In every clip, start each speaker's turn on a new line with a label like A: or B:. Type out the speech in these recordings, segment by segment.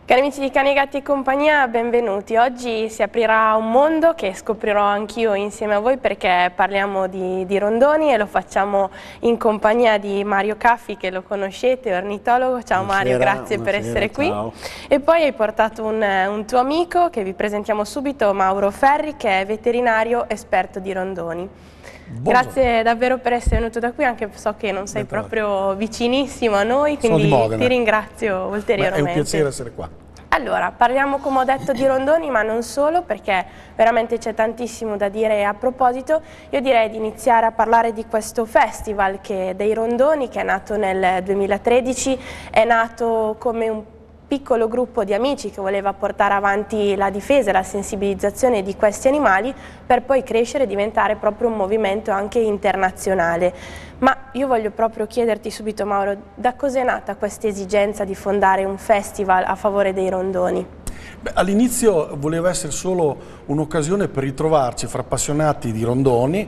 A: Cari amici di Cani, Gatti e Compagnia, benvenuti. Oggi si aprirà un mondo che scoprirò anch'io insieme a voi, perché parliamo di rondoni e lo facciamo in compagnia di Mario Caffi, che lo conoscete, ornitologo. Ciao Mario, grazie per essere qui.
B: Ciao.
A: E poi hai portato un tuo amico che vi presentiamo subito, Mauro Ferri, che è veterinario esperto di rondoni.
B: Buongiorno.
A: Grazie davvero per essere venuto da qui, anche so che non sei proprio vicinissimo a noi, quindi ti ringrazio ulteriormente.
B: È un piacere essere qua.
A: Allora, parliamo, come ho detto, di rondoni, ma non solo, perché veramente c'è tantissimo da dire a proposito. Io direi di iniziare a parlare di questo festival dei rondoni, che è nato nel 2013, è nato come un piccolo gruppo di amici che voleva portare avanti la difesa e la sensibilizzazione di questi animali, per poi crescere e diventare proprio un movimento anche internazionale. Ma io voglio proprio chiederti subito, Mauro, da cos'è nata questa esigenza di fondare un festival a favore dei rondoni?
B: All'inizio voleva essere solo un'occasione per ritrovarci fra appassionati di rondoni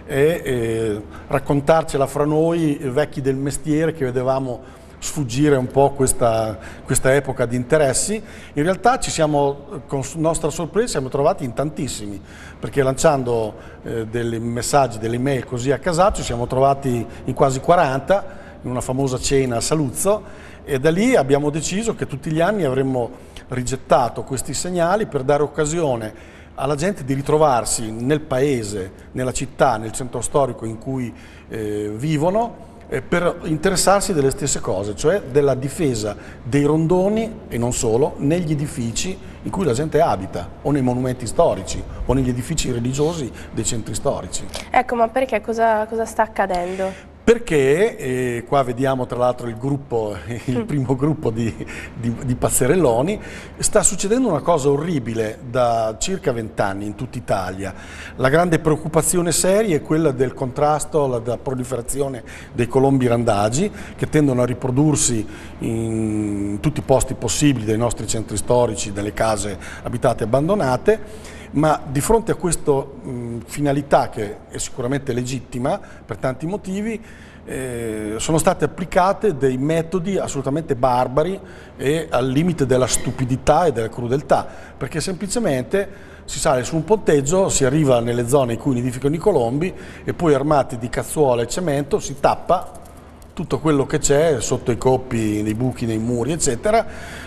B: e raccontarcela fra noi, vecchi del mestiere, che vedevamo sfuggire un po' questa epoca di interessi. In realtà con nostra sorpresa, siamo trovati in tantissimi, perché lanciando dei messaggi, delle email così a casaccio, ci siamo trovati in quasi 40 in una famosa cena a Saluzzo, e da lì abbiamo deciso che tutti gli anni avremmo rigettato questi segnali per dare occasione alla gente di ritrovarsi nel paese, nella città, nel centro storico in cui vivono, per interessarsi delle stesse cose, cioè della difesa dei rondoni e non solo, negli edifici in cui la gente abita, o nei monumenti storici, o negli edifici religiosi dei centri storici.
A: Ecco, ma perché? Cosa sta accadendo?
B: Perché, qua vediamo tra l'altro il primo gruppo di pazzerelloni, sta succedendo una cosa orribile da circa 20 anni in tutta Italia. La grande preoccupazione seria è quella del contrasto alla proliferazione dei colombi randagi, che tendono a riprodursi in tutti i posti possibili dei nostri centri storici, delle case abitate e abbandonate. Ma di fronte a questa finalità, che è sicuramente legittima per tanti motivi, sono state applicate dei metodi assolutamente barbari e al limite della stupidità e della crudeltà, perché semplicemente si sale su un ponteggio, si arriva nelle zone in cui nidificano i colombi e poi, armati di cazzuola e cemento, si tappa tutto quello che c'è sotto i coppi, nei buchi, nei muri, eccetera,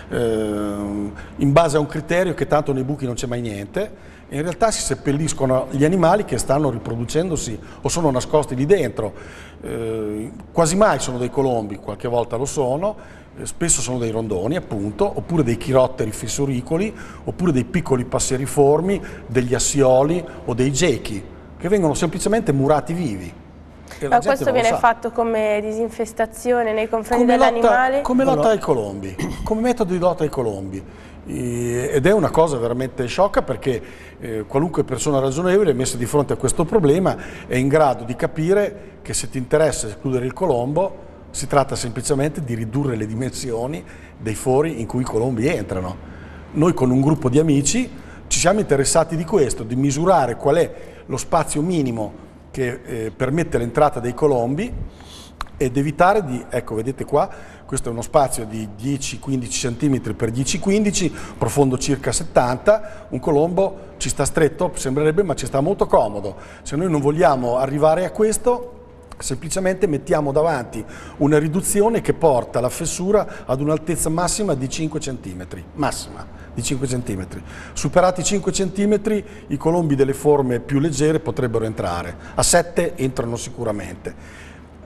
B: in base a un criterio che tanto nei buchi non c'è mai niente. In realtà si seppelliscono gli animali che stanno riproducendosi o sono nascosti lì dentro. Quasi mai sono dei colombi, qualche volta lo sono, spesso sono dei rondoni appunto, oppure dei chirotteri fissuricoli, oppure dei piccoli passeriformi, degli assioli o dei gechi, che vengono semplicemente murati vivi.
A: Ma questo viene fatto come disinfestazione nei confronti dell'animale?
B: Come lotta ai colombi, come metodo di lotta ai colombi. Ed è una cosa veramente sciocca, perché qualunque persona ragionevole, messa di fronte a questo problema, è in grado di capire che, se ti interessa escludere il colombo, si tratta semplicemente di ridurre le dimensioni dei fori in cui i colombi entrano. Noi, con un gruppo di amici, ci siamo interessati di questo, di misurare qual è lo spazio minimo che permette l'entrata dei colombi, ed evitare di, ecco, vedete qua, questo è uno spazio di 10-15 cm per 10-15, profondo circa 70, un colombo ci sta stretto, sembrerebbe, ma ci sta molto comodo. Se noi non vogliamo arrivare a questo, semplicemente mettiamo davanti una riduzione che porta la fessura ad un'altezza massima di 5 cm, massima di 5 cm. Superati i 5 cm, i colombi delle forme più leggere potrebbero entrare, a 7 entrano sicuramente.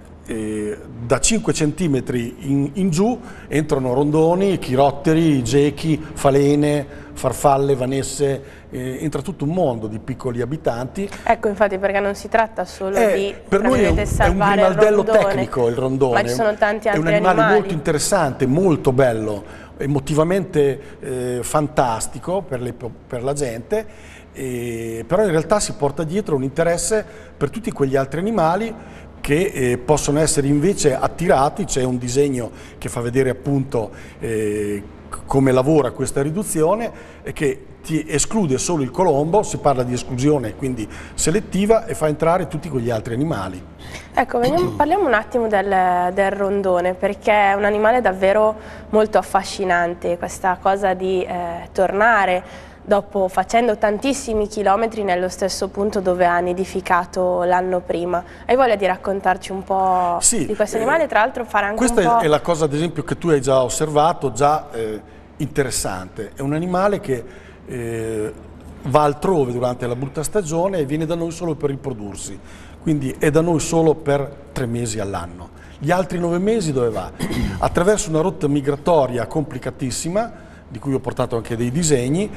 B: Da 5 cm in giù entrano rondoni, chirotteri, gechi, falene, farfalle, vanesse, entra tutto un mondo di piccoli abitanti.
A: Ecco, infatti, perché non si tratta solo di
B: per noi è un grimaldello tecnico il rondone,
A: ma ci sono tanti altri
B: animali. È un animale molto interessante, molto bello, emotivamente fantastico per la gente, però in realtà si porta dietro un interesse per tutti quegli altri animali che possono essere invece attirati. C'è un disegno che fa vedere appunto come lavora questa riduzione, e che ti esclude solo il colombo, si parla di esclusione quindi selettiva, e fa entrare tutti quegli altri animali.
A: Ecco, parliamo un attimo del rondone, perché è un animale davvero molto affascinante, questa cosa di tornare dopo facendo tantissimi chilometri nello stesso punto dove ha nidificato l'anno prima. Hai voglia di raccontarci un po' di questo animale, tra l'altro fare anche un po'...
B: Questa è la cosa, ad esempio, che tu hai già osservato, già interessante. È un animale che va altrove durante la brutta stagione e viene da noi solo per riprodursi. Quindi è da noi solo per 3 mesi all'anno. Gli altri 9 mesi dove va? Attraverso una rotta migratoria complicatissima, di cui ho portato anche dei disegni,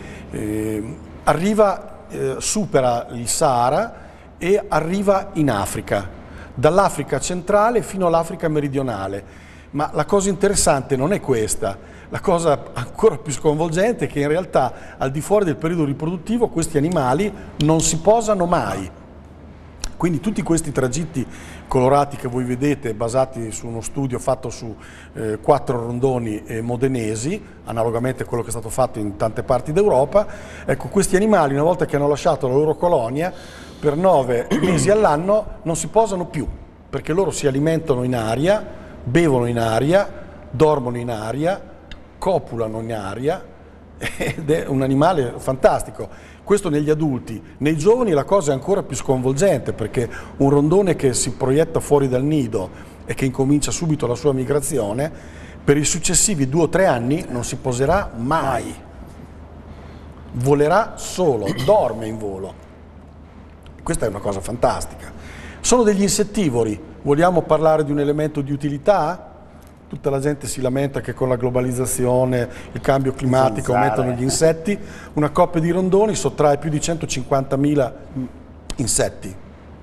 B: supera il Sahara e arriva in Africa, dall'Africa centrale fino all'Africa meridionale. Ma la cosa interessante non è questa, la cosa ancora più sconvolgente è che in realtà al di fuori del periodo riproduttivo questi animali non si posano mai. Quindi tutti questi tragitti colorati che voi vedete, basati su uno studio fatto su 4 rondoni modenesi, analogamente a quello che è stato fatto in tante parti d'Europa, ecco, questi animali, una volta che hanno lasciato la loro colonia, per 9 mesi all'anno non si posano più, perché loro si alimentano in aria, bevono in aria, dormono in aria, copulano in aria, ed è un animale fantastico. Questo negli adulti. Nei giovani la cosa è ancora più sconvolgente, perché un rondone che si proietta fuori dal nido e che incomincia subito la sua migrazione, per i successivi 2 o 3 anni non si poserà mai. Volerà solo, dorme in volo. Questa è una cosa fantastica. Sono degli insettivori. Vogliamo parlare di un elemento di utilità? Tutta la gente si lamenta che con la globalizzazione, il cambio climatico aumentano gli insetti. Una coppia di rondoni sottrae più di 150.000 insetti.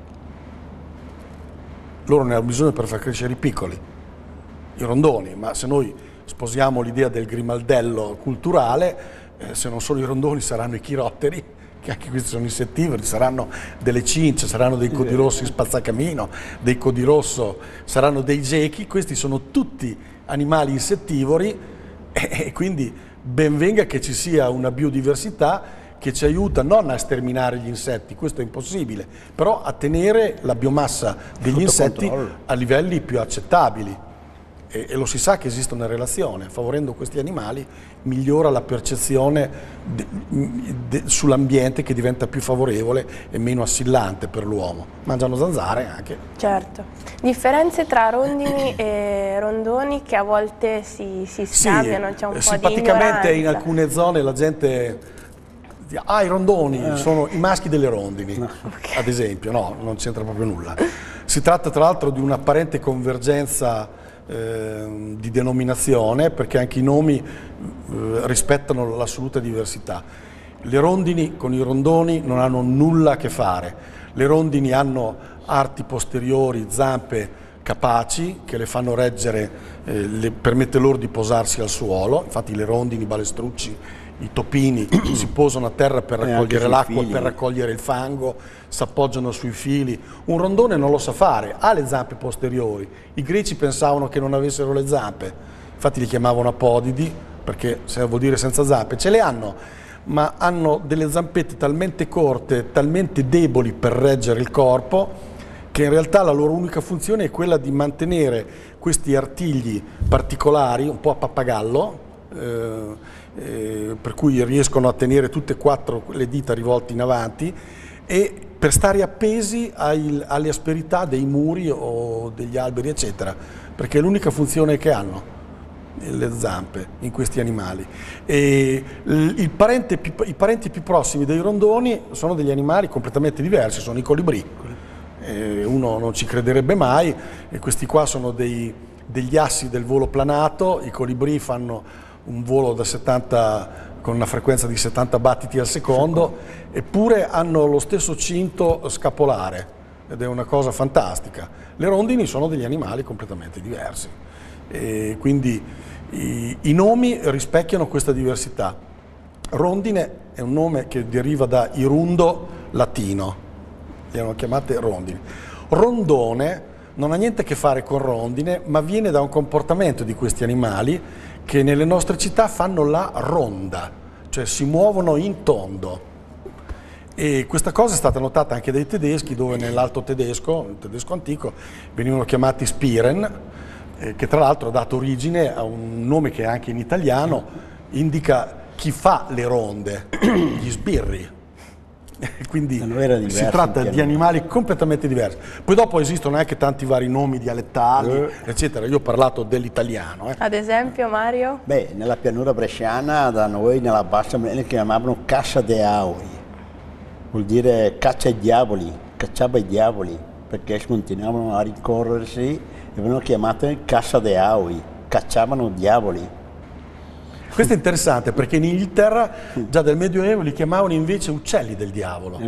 B: Loro ne hanno bisogno per far crescere i piccoli, i rondoni, ma se noi sposiamo l'idea del grimaldello culturale, se non sono i rondoni saranno i chirotteri, che anche questi sono insettivori, saranno delle cince, saranno dei codirossi spazzacamino, dei codirosso, saranno dei gechi. Questi sono tutti animali insettivori e quindi ben venga che ci sia una biodiversità che ci aiuta non a sterminare gli insetti, questo è impossibile, però a tenere la biomassa degli insetti a livelli più accettabili. E lo si sa che esiste una relazione, favorendo questi animali migliora la percezione sull'ambiente, che diventa più favorevole e meno assillante per l'uomo. Mangiano zanzare anche.
A: Certo. Differenze tra rondini e rondoni che a volte si scambiano, c'è un po' di
B: simpaticamente in alcune zone la gente dice: ah, i rondoni sono i maschi delle rondini, okay. Ad esempio. No, non c'entra proprio nulla. Si tratta tra l'altro di un'apparente convergenza di denominazione, perché anche i nomi rispettano l'assoluta diversità. Le rondini con i rondoni non hanno nulla a che fare. Le rondini hanno arti posteriori, zampe capaci che le fanno reggere, permette loro di posarsi al suolo. Infatti le rondini, i balestrucci, i topini si posano a terra per raccogliere l'acqua, per raccogliere il fango, si appoggiano sui fili. Un rondone non lo sa fare, ha le zampe posteriori. I greci pensavano che non avessero le zampe, infatti li chiamavano apodidi, perché vuol dire senza zampe. Ce le hanno, ma hanno delle zampette talmente corte, talmente deboli per reggere il corpo, che in realtà la loro unica funzione è quella di mantenere questi artigli particolari, un po' a pappagallo, per cui riescono a tenere tutte e 4 le dita rivolte in avanti, e per stare appesi alle asperità dei muri o degli alberi, eccetera, perché è l'unica funzione che hanno le zampe in questi animali. E i parenti più prossimi dei rondoni sono degli animali completamente diversi, sono i colibrì. Uno non ci crederebbe mai, e questi qua sono degli assi del volo planato. I colibrì fanno un volo con una frequenza di 70 battiti al secondo, eppure hanno lo stesso cinto scapolare, ed è una cosa fantastica. Le rondini sono degli animali completamente diversi, e quindi i nomi rispecchiano questa diversità. Rondine è un nome che deriva da irundo latino, le hanno chiamate rondini. Rondone non ha niente a che fare con rondine, ma viene da un comportamento di questi animali che nelle nostre città fanno la ronda, cioè si muovono in tondo. E questa cosa è stata notata anche dai tedeschi, dove nell'alto tedesco, il tedesco antico, venivano chiamati Spiren, che tra l'altro ha dato origine a un nome che anche in italiano indica chi fa le ronde, gli sbirri. Quindi si tratta di animali completamente diversi. Poi dopo esistono anche tanti vari nomi dialettali, eccetera. Io ho parlato dell'italiano.
A: Ad esempio, Mario?
C: Beh, nella pianura bresciana, da noi, nella bassa, le chiamavano caccia de auri. Vuol dire caccia ai diavoli, cacciava i diavoli, perché continuavano a rincorrersi e venivano chiamate caccia de auri, cacciavano diavoli.
B: Questo è interessante perché in Inghilterra già dal Medioevo li chiamavano invece uccelli del diavolo.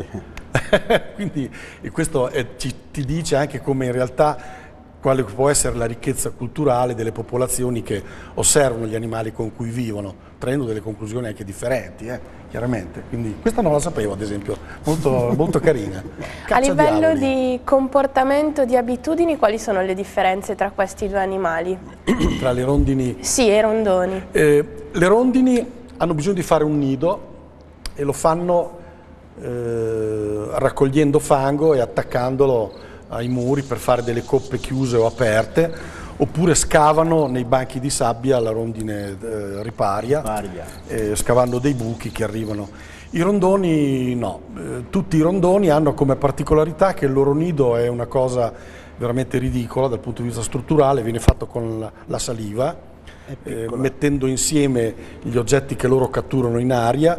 B: Quindi questo ti dice anche come in realtà quale può essere la ricchezza culturale delle popolazioni che osservano gli animali con cui vivono, traendo delle conclusioni anche differenti, chiaramente. Quindi questa non la sapevo, ad esempio, molto, molto carina.
A: A livello di comportamento, di abitudini, quali sono le differenze tra questi due animali?
B: Tra le rondini?
A: Sì, e i rondoni.
B: Le rondini hanno bisogno di fare un nido e lo fanno raccogliendo fango e attaccandolo ai muri per fare delle coppe chiuse o aperte, oppure scavano nei banchi di sabbia la rondine riparia, scavando dei buchi che arrivano. I rondoni no, tutti i rondoni hanno come particolarità che il loro nido è una cosa veramente ridicola dal punto di vista strutturale, viene fatto con la saliva, mettendo insieme gli oggetti che loro catturano in aria,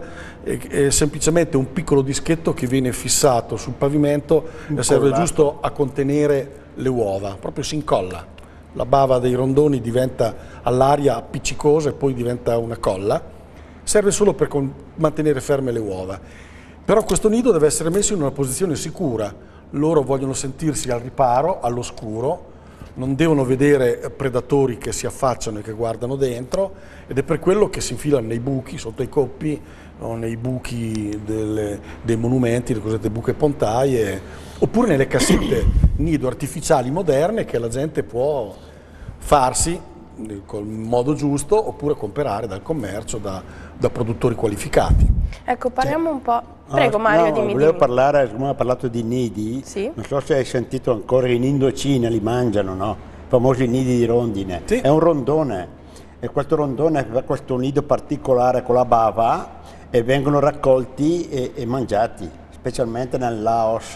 B: è semplicemente un piccolo dischetto che viene fissato sul pavimento e serve giusto a contenere le uova, proprio si incolla. La bava dei rondoni diventa all'aria appiccicosa e poi diventa una colla, serve solo per mantenere ferme le uova. Però questo nido deve essere messo in una posizione sicura, loro vogliono sentirsi al riparo, all'oscuro, non devono vedere predatori che si affacciano e che guardano dentro, ed è per quello che si infilano nei buchi, sotto i coppi o nei buchi dei monumenti, le cosiddette buche pontaie, oppure nelle cassette nido artificiali moderne che la gente può farsi col modo giusto oppure comprare dal commercio da produttori qualificati.
A: Ecco, parliamo un po'. Prego Mario, dimmi.
C: Volevo parlare, come ha parlato di nidi,
A: sì?
C: Non so se hai sentito ancora, in Indocina li mangiano, no? I famosi nidi di rondine.
B: Sì.
C: È un rondone, e questo rondone ha questo nido particolare con la bava e vengono raccolti e mangiati, specialmente nel Laos,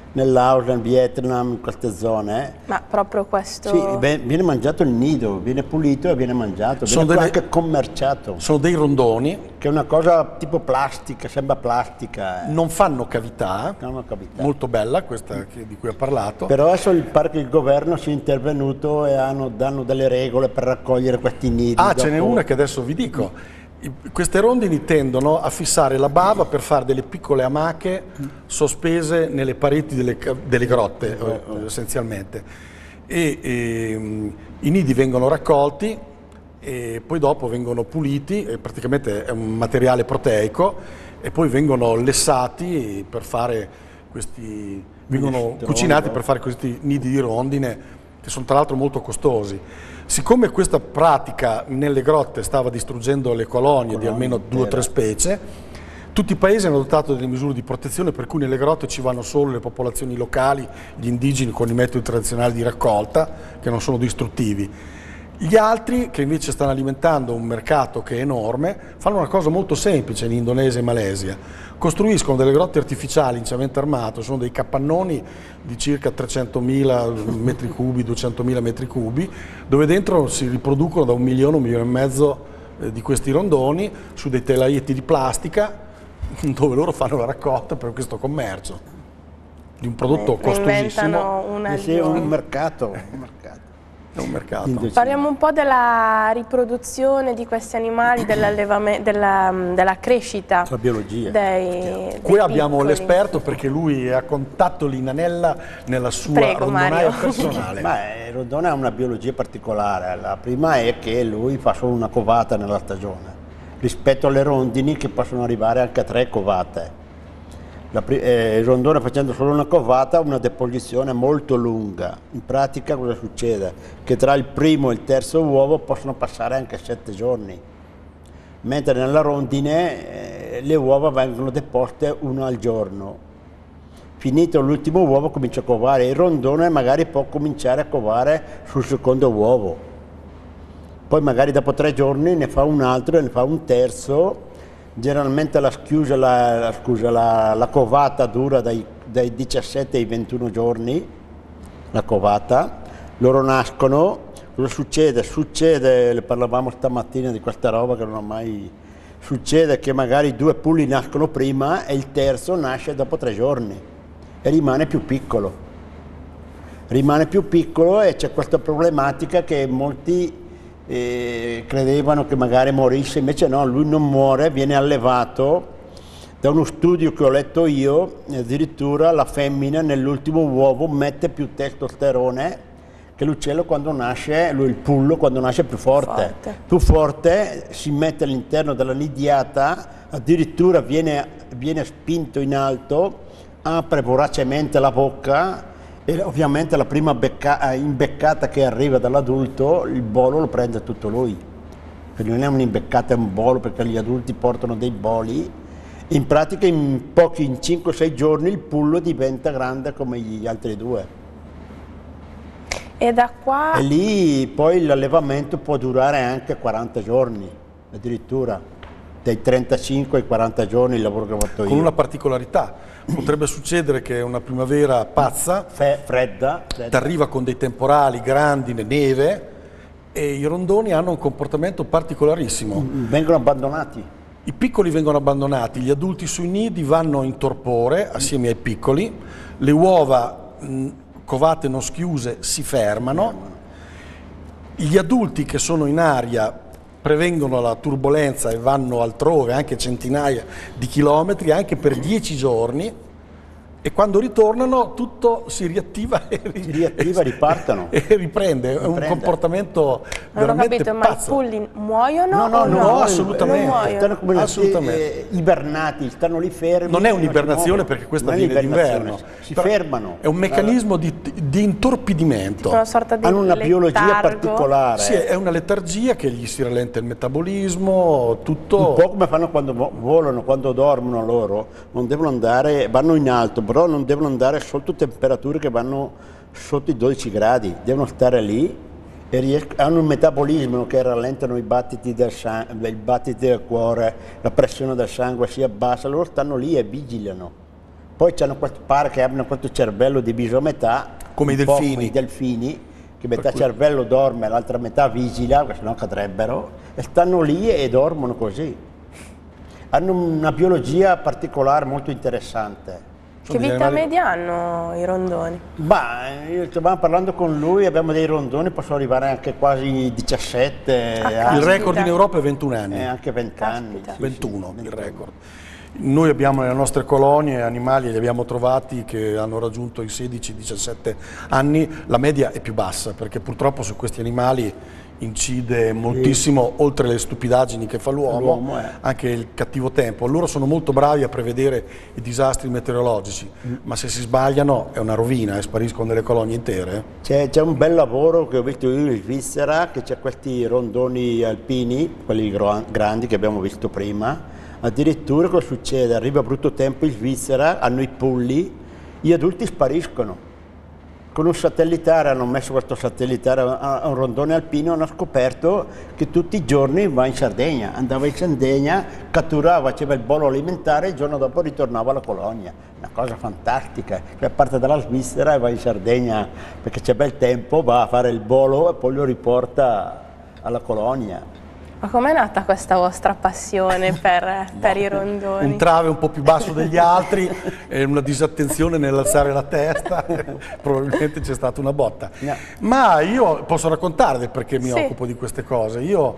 C: nel Vietnam, in queste zone.
A: Ma proprio questo...
C: Sì, viene mangiato il nido, viene pulito e viene mangiato, viene anche commerciato.
B: Sono dei rondoni.
C: Che è una cosa tipo plastica, sembra plastica.
B: Non fanno cavità, molto bella questa di cui ho parlato.
C: Però adesso il governo si è intervenuto e danno delle regole per raccogliere questi nidi.
B: Ce n'è una che adesso vi dico. Queste rondini tendono a fissare la bava per fare delle piccole amache sospese nelle pareti delle grotte, essenzialmente. I nidi vengono raccolti e poi dopo vengono puliti, praticamente è un materiale proteico, e poi vengono lessati per fare vengono cucinati per fare questi nidi di rondine, che sono tra l'altro molto costosi. Siccome questa pratica nelle grotte stava distruggendo le colonie di almeno 2 o 3 specie, tutti i paesi hanno adottato delle misure di protezione, per cui nelle grotte ci vanno solo le popolazioni locali, gli indigeni con i metodi tradizionali di raccolta, che non sono distruttivi. Gli altri, che invece stanno alimentando un mercato che è enorme, fanno una cosa molto semplice in Indonesia e Malesia. Costruiscono delle grotte artificiali in cemento armato, sono dei capannoni di circa 300.000 metri cubi, 200.000 metri cubi, dove dentro si riproducono da 1 milione, 1,5 milioni di questi rondoni su dei telaietti di plastica, dove loro fanno la raccolta per questo commercio di un prodotto costosissimo.
C: È un mercato.
B: È un mercato.
A: Parliamo un po' della riproduzione di questi animali, della crescita.
C: La biologia.
B: Qui abbiamo l'esperto, perché lui è a contatto l'inanella nella sua rondonaia personale.
C: Il rondone ha una biologia particolare. La prima è che lui fa solo una covata nella stagione, rispetto alle rondini che possono arrivare anche a 3 covate. Il rondone, facendo solo una covata, ha una deposizione molto lunga. In pratica cosa succede? Che tra il primo e il terzo uovo possono passare anche 7 giorni, mentre nella rondine le uova vengono deposte una al giorno. Finito l'ultimo uovo comincia a covare, il rondone magari può cominciare a covare sul secondo uovo, poi magari dopo 3 giorni ne fa un altro e ne fa un terzo. Generalmente la covata dura dai 17 ai 21 giorni, la covata, loro nascono. Cosa succede? Succede, parlavamo stamattina di questa roba che non ho mai... Succede che magari 2 pulli nascono prima e il terzo nasce dopo 3 giorni e rimane più piccolo. Rimane più piccolo e c'è questa problematica che molti credevano che magari morisse, invece no, lui non muore, viene allevato. Da uno studio che ho letto io, addirittura la femmina nell'ultimo uovo mette più testosterone che l'uccello quando nasce, il pullo quando nasce è più forte. Più forte, si mette all'interno della nidiata, addirittura viene spinto in alto, apre voracemente la bocca e ovviamente la prima imbeccata che arriva dall'adulto, il bolo lo prende tutto lui. Quindi non è un'imbeccata, è un bolo, perché gli adulti portano dei boli. In pratica in 5-6 giorni il pullo diventa grande come gli altri 2.
A: E da qua...
C: E lì poi l'allevamento può durare anche 40 giorni, addirittura, dai 35 ai 40 giorni il lavoro che ho fatto io.
B: Con una particolarità, potrebbe succedere che una primavera pazza,
C: fredda.
B: ti arriva con dei temporali, grandine, neve, e i rondoni hanno un comportamento particolarissimo.
C: Vengono abbandonati.
B: I piccoli vengono abbandonati, gli adulti sui nidi vanno in torpore assieme ai piccoli, le uova covate non schiuse si fermano, gli adulti che sono in aria prevengono la turbolenza e vanno altrove, anche centinaia di chilometri, anche per 10 giorni, e quando ritornano tutto si riattiva e
C: ripartono.
B: E riprende. È un comportamento veramente
A: capito,
B: pazzo.
A: Ma i pulli muoiono?
C: No,
B: assolutamente.
A: Non muoiono.
C: Stanno come
B: Assolutamente.
C: ibernati, stanno lì fermi.
B: Non è un'ibernazione perché questa avviene d'inverno.
C: Si fermano.
B: È un meccanismo di intorpidimento.
A: Una sorta di
C: hanno una biologia
A: letargo
C: particolare.
B: Sì, è una letargia che gli si rallenta il metabolismo, tutto.
C: Un po' come fanno quando volano, quando dormono loro, non devono andare, vanno in alto, però non devono andare sotto temperature che vanno sotto i 12 gradi, devono stare lì e hanno un metabolismo che rallentano i battiti del cuore, la pressione del sangue si abbassa, loro stanno lì e vigilano. Poi pare che abbiano questo cervello diviso a metà,
B: come i delfini.
C: Come i delfini, che metà cervello dorme e l'altra metà vigila, perché sennò cadrebbero, e stanno lì e dormono così. Hanno una biologia particolare molto interessante.
A: Che vita media hanno i rondoni?
C: Stavamo parlando con lui, abbiamo dei rondoni, possono arrivare anche quasi 17 anni.
B: Il record in Europa è 21 anni.
C: Anche 20 anni.
B: Sì, 21 il record. Noi abbiamo nelle nostre colonie animali, li abbiamo trovati che hanno raggiunto i 16-17 anni, la media è più bassa perché purtroppo su questi animali incide moltissimo, oltre le stupidaggini che fa l'uomo, anche il cattivo tempo. Loro sono molto bravi a prevedere i disastri meteorologici, ma se si sbagliano è una rovina e spariscono delle colonie intere.
C: C'è un bel lavoro che ho visto io in Svizzera, che c'è questi rondoni alpini, quelli grandi che abbiamo visto prima. Addirittura cosa succede? Arriva brutto tempo in Svizzera, hanno i pulli, gli adulti spariscono. Con un satellitare, hanno messo questo satellitare a un rondone alpino, hanno scoperto che tutti i giorni va in Sardegna, andava in Sardegna, catturava, faceva il bolo alimentare e il giorno dopo ritornava alla colonia. Una cosa fantastica, cioè parte dalla Svizzera e va in Sardegna perché c'è bel tempo, va a fare il bolo e poi lo riporta alla colonia.
A: Ma com'è nata questa vostra passione per i rondoni?
B: Un trave un po' più basso degli altri e una disattenzione nell'alzare la testa, probabilmente c'è stata una botta. Ma io posso raccontare del perché mi occupo di queste cose. Io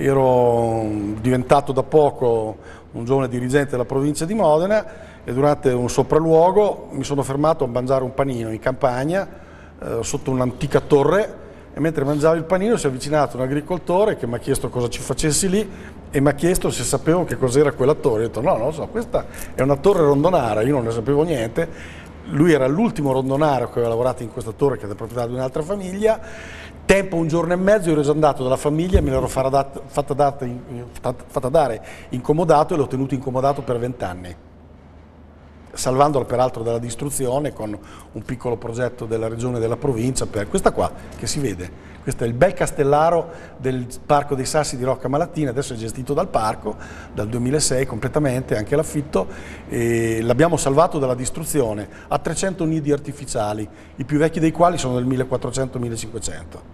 B: ero diventato da poco un giovane dirigente della provincia di Modena e durante un sopralluogo mi sono fermato a mangiare un panino in campagna sotto un'antica torre. E mentre mangiavo il panino si è avvicinato un agricoltore che mi ha chiesto cosa ci facessi lì e mi ha chiesto se sapevo che cos'era quella torre. Io ho detto no, non lo so, questa è una torre rondonara, io non ne sapevo niente. lui era l'ultimo rondonaro che aveva lavorato in questa torre, che era proprietà di un'altra famiglia. Tempo un giorno e mezzo ero andato dalla famiglia e me l'ero fatta dare incomodato, e l'ho tenuto incomodato per 20 anni, salvandolo peraltro dalla distruzione con un piccolo progetto della regione e della provincia per questa qua che si vede. Questo è il bel castellaro del Parco dei Sassi di Rocca Malatina, adesso è gestito dal parco dal 2006 completamente, anche l'affitto, e l'abbiamo salvato dalla distruzione. Ha 300 nidi artificiali, i più vecchi dei quali sono del 1400-1500.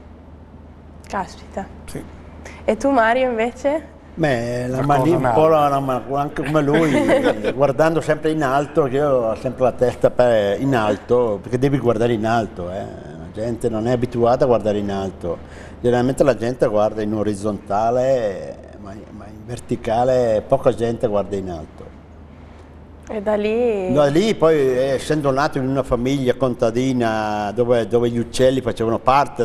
A: Caspita.
B: Sì.
A: E tu Mario invece?
C: Beh, la Malì un po' anche come lui, guardando sempre in alto, che io ho sempre la testa in alto, perché devi guardare in alto, La gente non è abituata a guardare in alto, generalmente la gente guarda in orizzontale, ma in verticale poca gente guarda in alto.
A: E da lì?
C: Da lì poi, essendo nato in una famiglia contadina dove gli uccelli facevano parte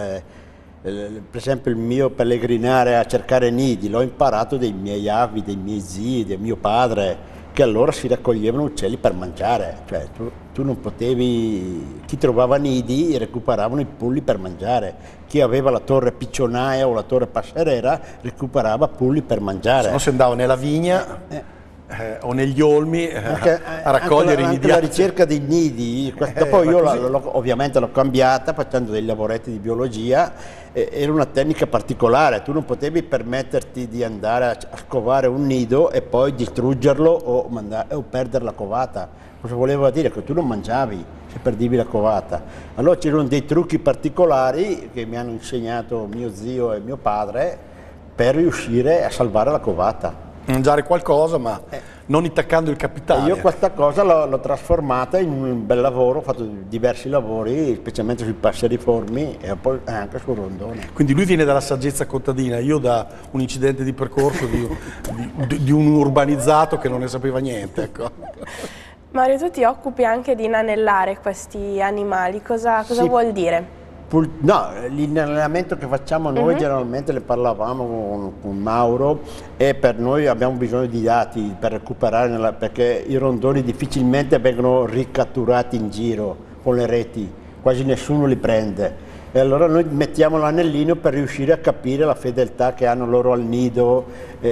C: per esempio il mio pellegrinare a cercare nidi l'ho imparato dai miei avi, dei miei zii, del mio padre, che allora si raccoglievano uccelli per mangiare, cioè tu non potevi, chi trovava nidi recuperavano i pulli per mangiare, chi aveva la torre piccionaia o la torre passerera recuperava pulli per mangiare.
B: Se no si andava nella vigna o negli olmi a raccogliere i nidi.
C: La ricerca dei nidi, dopo io ovviamente l'ho cambiata facendo dei lavoretti di biologia, era una tecnica particolare, tu non potevi permetterti di andare a scovare un nido e poi distruggerlo o perdere la covata. Cosa voleva dire? Che tu non mangiavi se perdevi la covata. Allora c'erano dei trucchi particolari che mi hanno insegnato mio zio e mio padre per riuscire a salvare la covata.
B: Mangiare qualcosa ma non intaccando il capitale.
C: E io questa cosa l'ho trasformata in un bel lavoro, ho fatto diversi lavori, specialmente sui passeriformi e poi anche sul rondone.
B: Quindi lui viene dalla saggezza contadina, io da un incidente di percorso di un urbanizzato che non ne sapeva niente. Ecco.
A: Mario, tu ti occupi anche di inanellare questi animali, cosa vuol dire?
C: No, l'inallenamento che facciamo noi generalmente ne parlavamo con Mauro, e per noi abbiamo bisogno di dati per recuperare, perché i rondoni difficilmente vengono ricatturati in giro con le reti, quasi nessuno li prende. E allora noi mettiamo l'anellino per riuscire a capire la fedeltà che hanno loro al nido,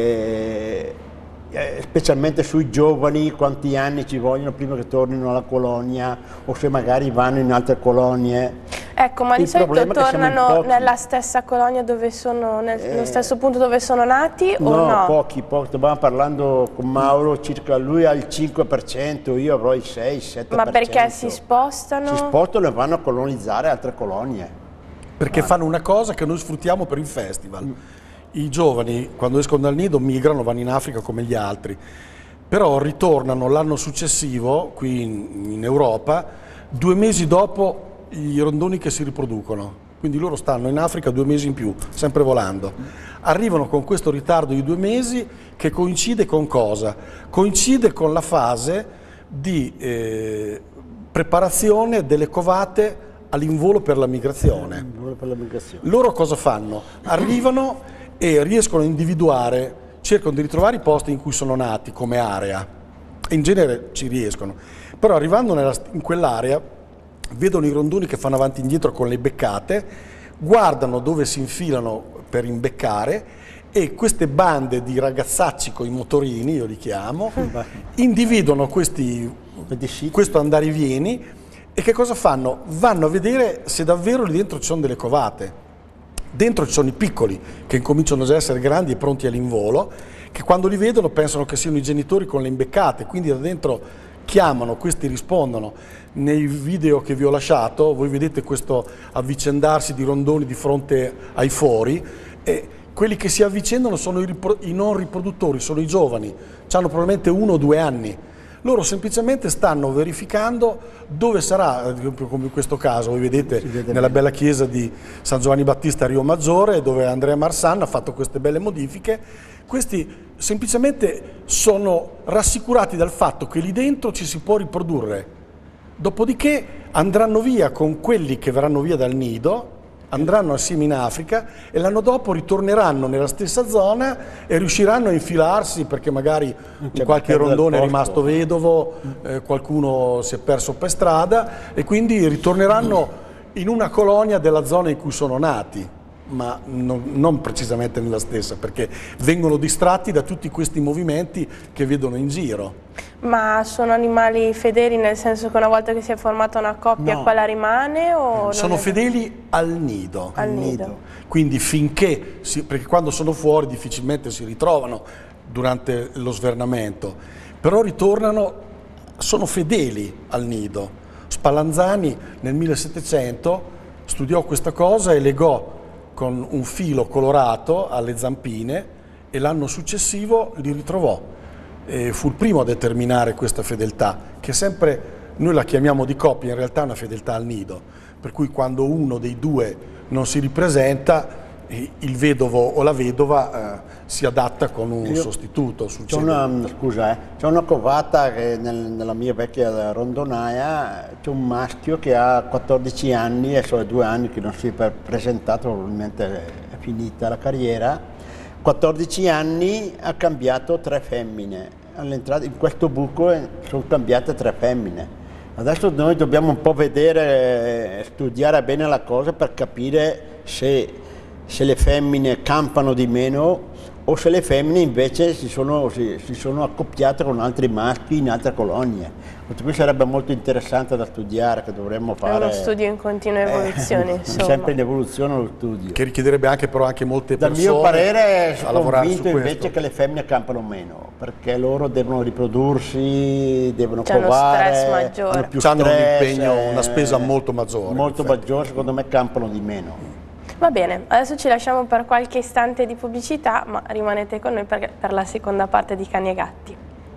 C: specialmente sui giovani, quanti anni ci vogliono prima che tornino alla colonia o se magari vanno in altre colonie.
A: Ecco, ma di solito tornano nella stessa colonia dove sono, nello stesso punto dove sono nati o no?
C: No, pochi, stavamo parlando con Mauro, circa lui ha il 5%, io avrò il 6-7%.
A: Ma perché si spostano?
C: Si spostano e vanno a colonizzare altre colonie.
B: Perché fanno una cosa che noi sfruttiamo per il festival. I giovani, quando escono dal nido, migrano, vanno in Africa come gli altri, però ritornano l'anno successivo, qui in Europa, 2 mesi dopo i rondoni che si riproducono. Quindi loro stanno in Africa 2 mesi in più, sempre volando. Arrivano con questo ritardo di 2 mesi che coincide con cosa? Coincide con la fase di preparazione delle covate all'involo per la migrazione. Loro cosa fanno? Arrivano e riescono a individuare, cercano di ritrovare i posti in cui sono nati come area, in genere ci riescono, però arrivando in quell'area vedono i rondoni che fanno avanti e indietro con le beccate, guardano dove si infilano per imbeccare, e queste bande di ragazzacci con i motorini, io li chiamo, individuano questo andarivieni, e che cosa fanno? Vanno a vedere se davvero lì dentro ci sono delle covate. Dentro ci sono i piccoli, che incominciano già a essere grandi e pronti all'involo, che quando li vedono pensano che siano i genitori con le imbeccate, quindi da dentro chiamano, questi rispondono. Nei video che vi ho lasciato voi vedete questo avvicendarsi di rondoni di fronte ai fori, e quelli che si avvicendano sono i non riproduttori, sono i giovani, hanno probabilmente 1 o 2 anni. Loro semplicemente stanno verificando dove sarà, come in questo caso, voi vedete nella bella chiesa di San Giovanni Battista a Rio Maggiore, dove Andrea Marsan ha fatto queste belle modifiche. Questi semplicemente sono rassicurati dal fatto che lì dentro ci si può riprodurre. Dopodiché andranno via con quelli che verranno via dal nido andranno assieme in Africa e l'anno dopo ritorneranno nella stessa zona e riusciranno a infilarsi perché magari qualche rondone è rimasto vedovo, qualcuno si è perso per strada e quindi ritorneranno in una colonia della zona in cui sono nati, ma non precisamente nella stessa, perché vengono distratti da tutti questi movimenti che vedono in giro.
A: Ma sono animali fedeli, nel senso che una volta che si è formata una coppia quella rimane? O
B: sono fedeli al nido.
A: Al nido.
B: Quindi finché, perché quando sono fuori difficilmente si ritrovano durante lo svernamento, però ritornano, sono fedeli al nido. Spallanzani nel 1700 studiò questa cosa e legò con un filo colorato alle zampine e l'anno successivo li ritrovò. E fu il primo a determinare questa fedeltà, che sempre noi la chiamiamo di coppia, in realtà è una fedeltà al nido, per cui quando uno dei due non si ripresenta, il vedovo o la vedova si adatta con un sostituto.
C: C'è una covata che nella mia vecchia rondonaia, c'è un maschio che ha 14 anni e sono 2 anni che non si è presentato, probabilmente è finita la carriera. 14 anni ha cambiato 3 femmine, all'entrata in questo buco sono cambiate 3 femmine. Adesso noi dobbiamo un po' vedere, studiare bene la cosa per capire se le femmine campano di meno o se le femmine invece si sono accoppiate con altri maschi in altre colonie. Questo qui sarebbe molto interessante da studiare, che dovremmo fare.
A: È uno studio in continua evoluzione, insomma.
C: Sempre in evoluzione lo studio.
B: Che richiederebbe anche però anche molte persone.
C: Dal mio parere sono convinto invece
B: questo.
C: che le femmine campano meno, perché loro devono riprodursi, devono
A: C'è
C: covare,
A: uno stress maggiore.
B: Hanno un impegno, una spesa molto maggiore.
C: Molto maggiore, secondo me campano di meno.
A: Va bene, adesso ci lasciamo per qualche istante di pubblicità, ma rimanete con noi per la seconda parte di Cani e Gatti.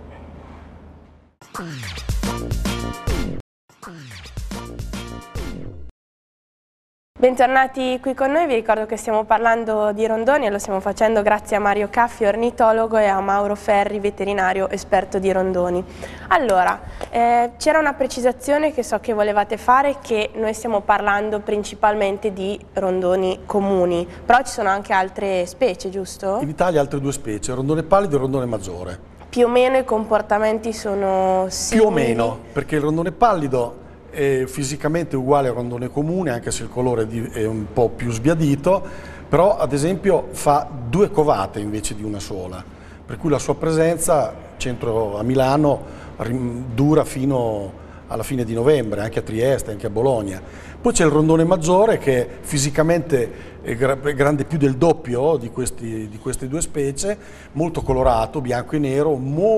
A: Bentornati qui con noi, vi ricordo che stiamo parlando di rondoni e lo stiamo facendo grazie a Mario Caffi, ornitologo, e a Mauro Ferri, veterinario esperto di rondoni. Allora, c'era una precisazione che so che volevate fare, che noi stiamo parlando principalmente di rondoni comuni, però ci sono anche altre specie, giusto?
B: In Italia altre 2 specie, rondone pallido e rondone maggiore.
A: Più o meno i comportamenti sono simili?
B: Più o meno, perché il rondone pallido è fisicamente uguale al rondone comune, anche se il colore è un po' più sbiadito, però ad esempio fa 2 covate invece di una sola, per cui la sua presenza centro a Milano dura fino alla fine di novembre, anche a Trieste, anche a Bologna. Poi c'è il rondone maggiore che fisicamente è grande più del doppio di queste 2 specie, molto colorato, bianco e nero,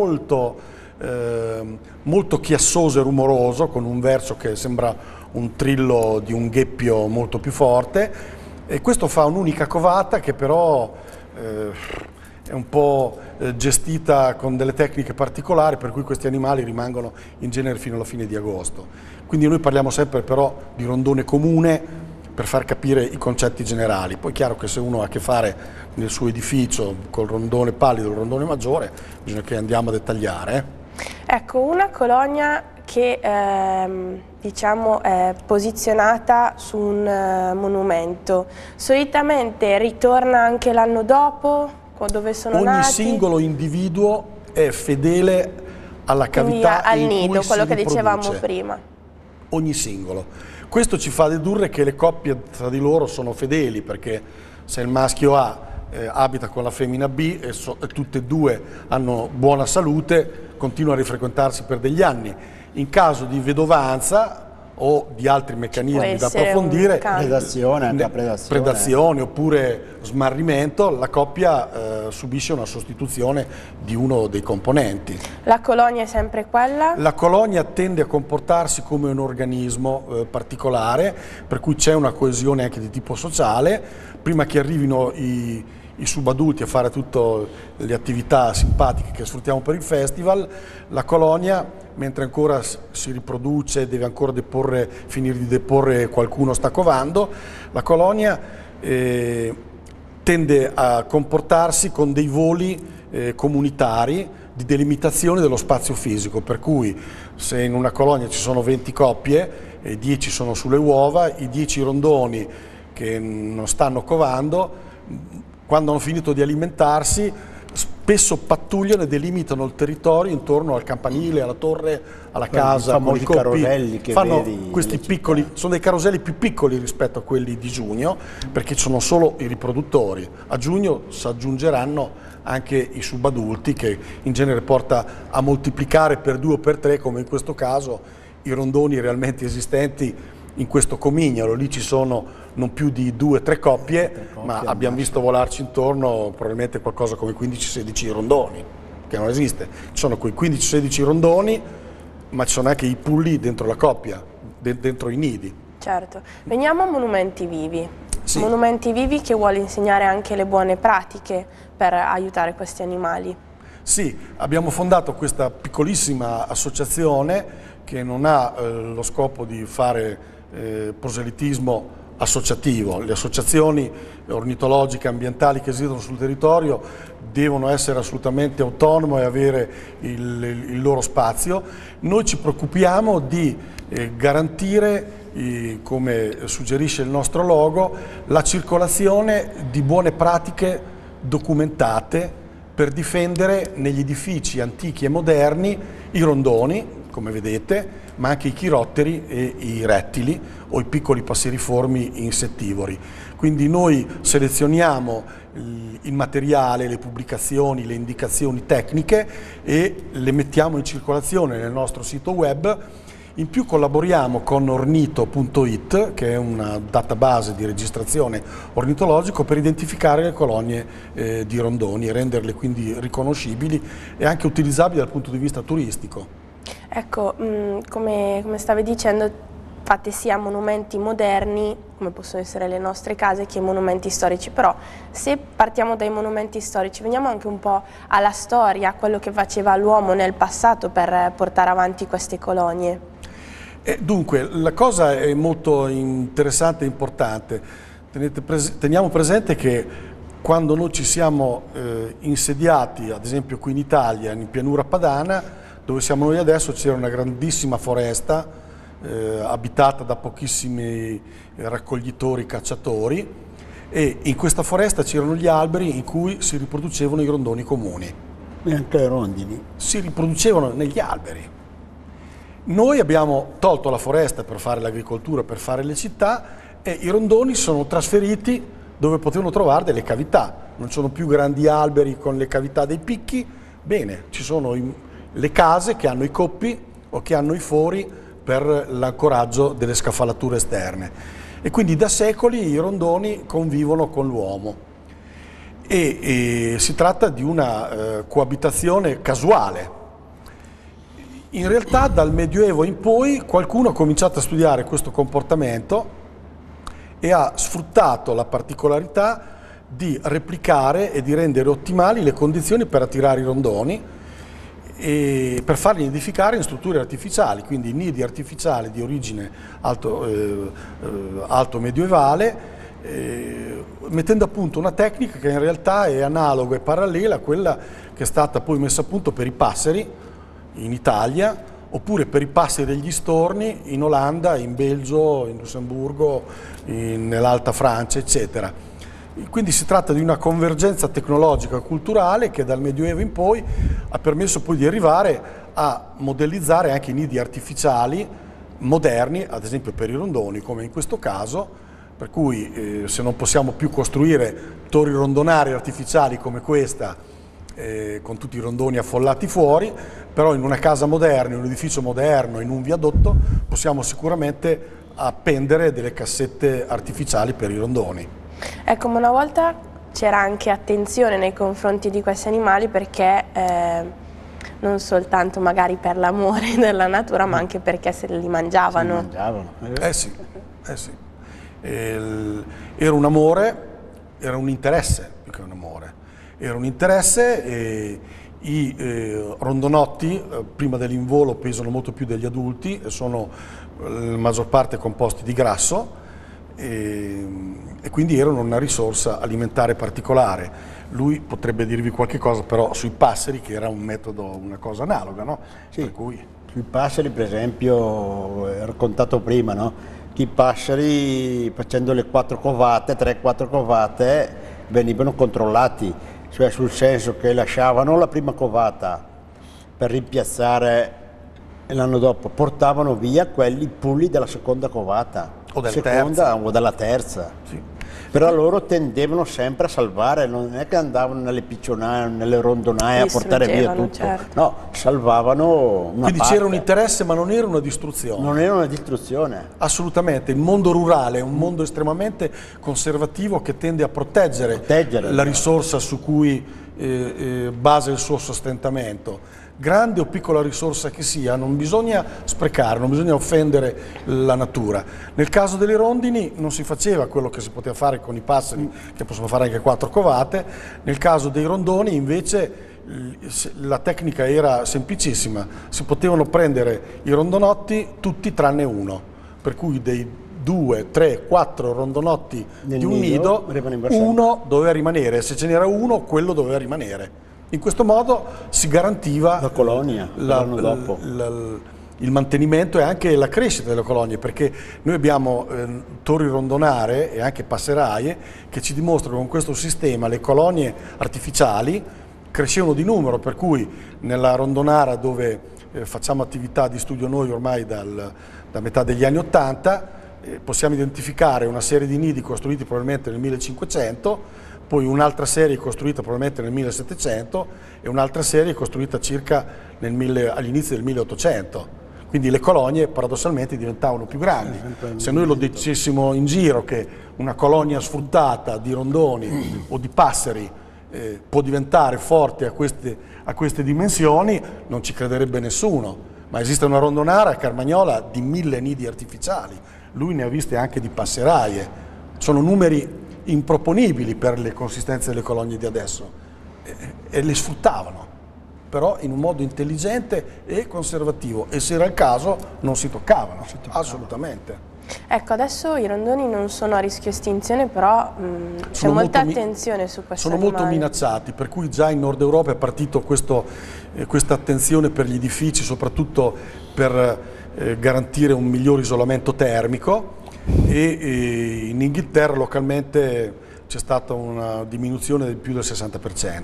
B: molto chiassoso e rumoroso, con un verso che sembra un trillo di un gheppio molto più forte, e questo fa un'unica covata che però è un po' gestita con delle tecniche particolari, per cui questi animali rimangono in genere fino alla fine di agosto. Quindi noi parliamo sempre però di rondone comune per far capire i concetti generali. Poi è chiaro che se uno ha a che fare nel suo edificio col rondone pallido e il rondone maggiore, bisogna che andiamo a dettagliare.
A: Ecco, una colonia che diciamo è posizionata su un monumento, solitamente ritorna anche l'anno dopo, dove sono nati?
B: Ogni singolo individuo è fedele alla cavità
A: al
B: in
A: nido,
B: cui
A: quello
B: si
A: che dicevamo
B: riproduce.
A: prima.
B: Ogni singolo. Questo ci fa dedurre che le coppie tra di loro sono fedeli, perché se il maschio A abita con la femmina B e tutte e 2 hanno buona salute, continuano a rifrequentarsi per degli anni. In caso di vedovanza o di altri meccanismi da approfondire, predazione oppure smarrimento, la coppia subisce una sostituzione di uno dei componenti.
A: La colonia è sempre quella? La
B: colonia tende a comportarsi come un organismo particolare, per cui c'è una coesione anche di tipo sociale. Prima che arrivino i subadulti a fare tutte le attività simpatiche che sfruttiamo per il festival, la colonia, mentre ancora si riproduce, deve ancora finire di deporre, qualcuno sta covando, la colonia tende a comportarsi con dei voli comunitari di delimitazione dello spazio fisico, per cui se in una colonia ci sono 20 coppie e 10 sono sulle uova, i 10 rondoni che non stanno covando, quando hanno finito di alimentarsi, spesso pattugliano e delimitano il territorio intorno al campanile, alla torre, alla casa, con i
C: caroselli che
B: fanno
C: vedi
B: questi piccoli, sono dei caroselli più piccoli rispetto a quelli di giugno, perché sono solo i riproduttori. A giugno si aggiungeranno anche i subadulti, che in genere porta a moltiplicare per 2 o per 3, come in questo caso, i rondoni realmente esistenti in questo comignolo. Lì ci sono non più di 2 o 3 coppie, ma abbiamo visto volarci intorno probabilmente qualcosa come 15-16 rondoni, che non esiste. Ci sono quei 15-16 rondoni, ma ci sono anche i pulli dentro la coppia, dentro i nidi.
A: Certo. Veniamo a monumenti vivi.
B: Sì.
A: Monumenti vivi che vuole insegnare anche le buone pratiche per aiutare questi animali.
B: Sì, abbiamo fondato questa piccolissima associazione che non ha lo scopo di fare proselitismo associativo. Le associazioni ornitologiche ambientali che esistono sul territorio devono essere assolutamente autonome e avere il loro spazio. Noi ci preoccupiamo di garantire, come suggerisce il nostro logo, la circolazione di buone pratiche documentate per difendere negli edifici antichi e moderni i rondoni, come vedete, ma anche i chirotteri e i rettili o i piccoli passeriformi insettivori. Quindi noi selezioniamo il materiale, le pubblicazioni, le indicazioni tecniche e le mettiamo in circolazione nel nostro sito web. In più collaboriamo con ornito.it, che è una database di registrazione ornitologico, per identificare le colonie di rondoni e renderle quindi riconoscibili e anche utilizzabili dal punto di vista turistico.
A: Ecco, come stavi dicendo, fate sia monumenti moderni, come possono essere le nostre case, che monumenti storici, però se partiamo dai monumenti storici, veniamo anche un po' alla storia, a quello che faceva l'uomo nel passato per portare avanti queste colonie.
B: Dunque, la cosa è molto interessante e importante. Teniamo presente che quando noi ci siamo insediati, ad esempio qui in Italia, in pianura padana, dove siamo noi adesso, c'era una grandissima foresta abitata da pochissimi raccoglitori, cacciatori, e in questa foresta c'erano gli alberi in cui si riproducevano i rondoni comuni.
C: E anche le rondini.
B: Si riproducevano negli alberi. Noi abbiamo tolto la foresta per fare l'agricoltura, per fare le città, e i rondoni sono trasferiti dove potevano trovare delle cavità. Non sono più grandi alberi con le cavità dei picchi, bene, ci sono le case che hanno i coppi o che hanno i fori per l'ancoraggio delle scaffalature esterne. E quindi da secoli i rondoni convivono con l'uomo. E si tratta di una coabitazione casuale. In realtà dal Medioevo in poi qualcuno ha cominciato a studiare questo comportamento e ha sfruttato la particolarità di replicare e di rendere ottimali le condizioni per attirare i rondoni e per farli nidificare in strutture artificiali, quindi nidi artificiali di origine alto medioevale, mettendo a punto una tecnica che in realtà è analoga e parallela a quella che è stata poi messa a punto per i passeri in Italia, oppure per i passeri degli storni in Olanda, in Belgio, in Lussemburgo, nell'Alta Francia, eccetera. Quindi si tratta di una convergenza tecnologica e culturale che dal Medioevo in poi ha permesso poi di arrivare a modellizzare anche i nidi artificiali moderni, ad esempio per i rondoni, come in questo caso, per cui se non possiamo più costruire torri rondonari artificiali come questa, con tutti i rondoni affollati fuori, però in una casa moderna, in un edificio moderno, in un viadotto, possiamo sicuramente appendere delle cassette artificiali per i rondoni.
A: Ecco, ma una volta c'era anche attenzione nei confronti di questi animali, perché non soltanto magari per l'amore della natura, ma anche perché se li mangiavano.
C: Si mangiavano.
B: Sì. Era un amore, era un interesse più che un amore. Era un interesse e i rondonotti prima dell'involo pesano molto più degli adulti e sono la maggior parte composti di grasso e quindi erano una risorsa alimentare particolare. Lui potrebbe dirvi qualche cosa però sui passeri, che era un metodo, una cosa analoga, no?
C: Sì.
B: Per cui...
C: Sui passeri, per esempio, ho raccontato prima, no? che i passeri, facendo le 4 covate, 3-4 covate, venivano controllati, cioè sul senso che lasciavano la prima covata per rimpiazzare l'anno dopo, portavano via quelli pulli della seconda covata,
B: o della terza.
C: O della terza.
B: Sì.
C: Però loro tendevano sempre a salvare, non è che andavano nelle piccionaie, nelle rondonaie a portare via tutto,
A: certo.
C: no, salvavano una
B: Quindi
C: parte.
B: c'era un interesse, ma non era una distruzione.
C: Non era una distruzione.
B: Assolutamente, il mondo rurale è un mondo estremamente conservativo che tende a proteggere la risorsa su cui basa il suo sostentamento. Grande o piccola risorsa che sia, non bisogna sprecare, non bisogna offendere la natura. Nel caso delle rondini non si faceva quello che si poteva fare con i passeri, che possono fare anche 4 covate. Nel caso dei rondoni invece la tecnica era semplicissima, si potevano prendere i rondonotti tutti tranne uno, per cui dei 2, 3, 4 rondonotti di un nido, uno doveva rimanere, se ce n'era uno quello doveva rimanere. In questo modo si garantiva
C: la colonia l'anno dopo.
B: Il mantenimento e anche la crescita delle colonie, perché noi abbiamo torri rondonare e anche passeraie che ci dimostrano che con questo sistema le colonie artificiali crescevano di numero, per cui nella rondonara dove facciamo attività di studio noi ormai da metà degli anni 80 possiamo identificare una serie di nidi costruiti probabilmente nel 1500, poi un'altra serie costruita probabilmente nel 1700 e un'altra serie costruita circa all'inizio del 1800. Quindi le colonie paradossalmente diventavano più grandi. Se noi lo dicessimo in giro che una colonia sfruttata di rondoni o di passeri può diventare forte a queste dimensioni, non ci crederebbe nessuno. Ma esiste una rondonara a Carmagnola di 1000 nidi artificiali, lui ne ha viste anche di passeraie. Sono numeri improponibili per le consistenze delle colonie di adesso e le sfruttavano, però in un modo intelligente e conservativo, e se era il caso non si toccavano, assolutamente.
A: Ecco, adesso i rondoni non sono a rischio estinzione, però c'è molta attenzione su questo.
B: Sono molto minacciati, per cui già in Nord Europa è partito questa attenzione per gli edifici, soprattutto per garantire un miglior isolamento termico. E in Inghilterra localmente c'è stata una diminuzione di più del 60%.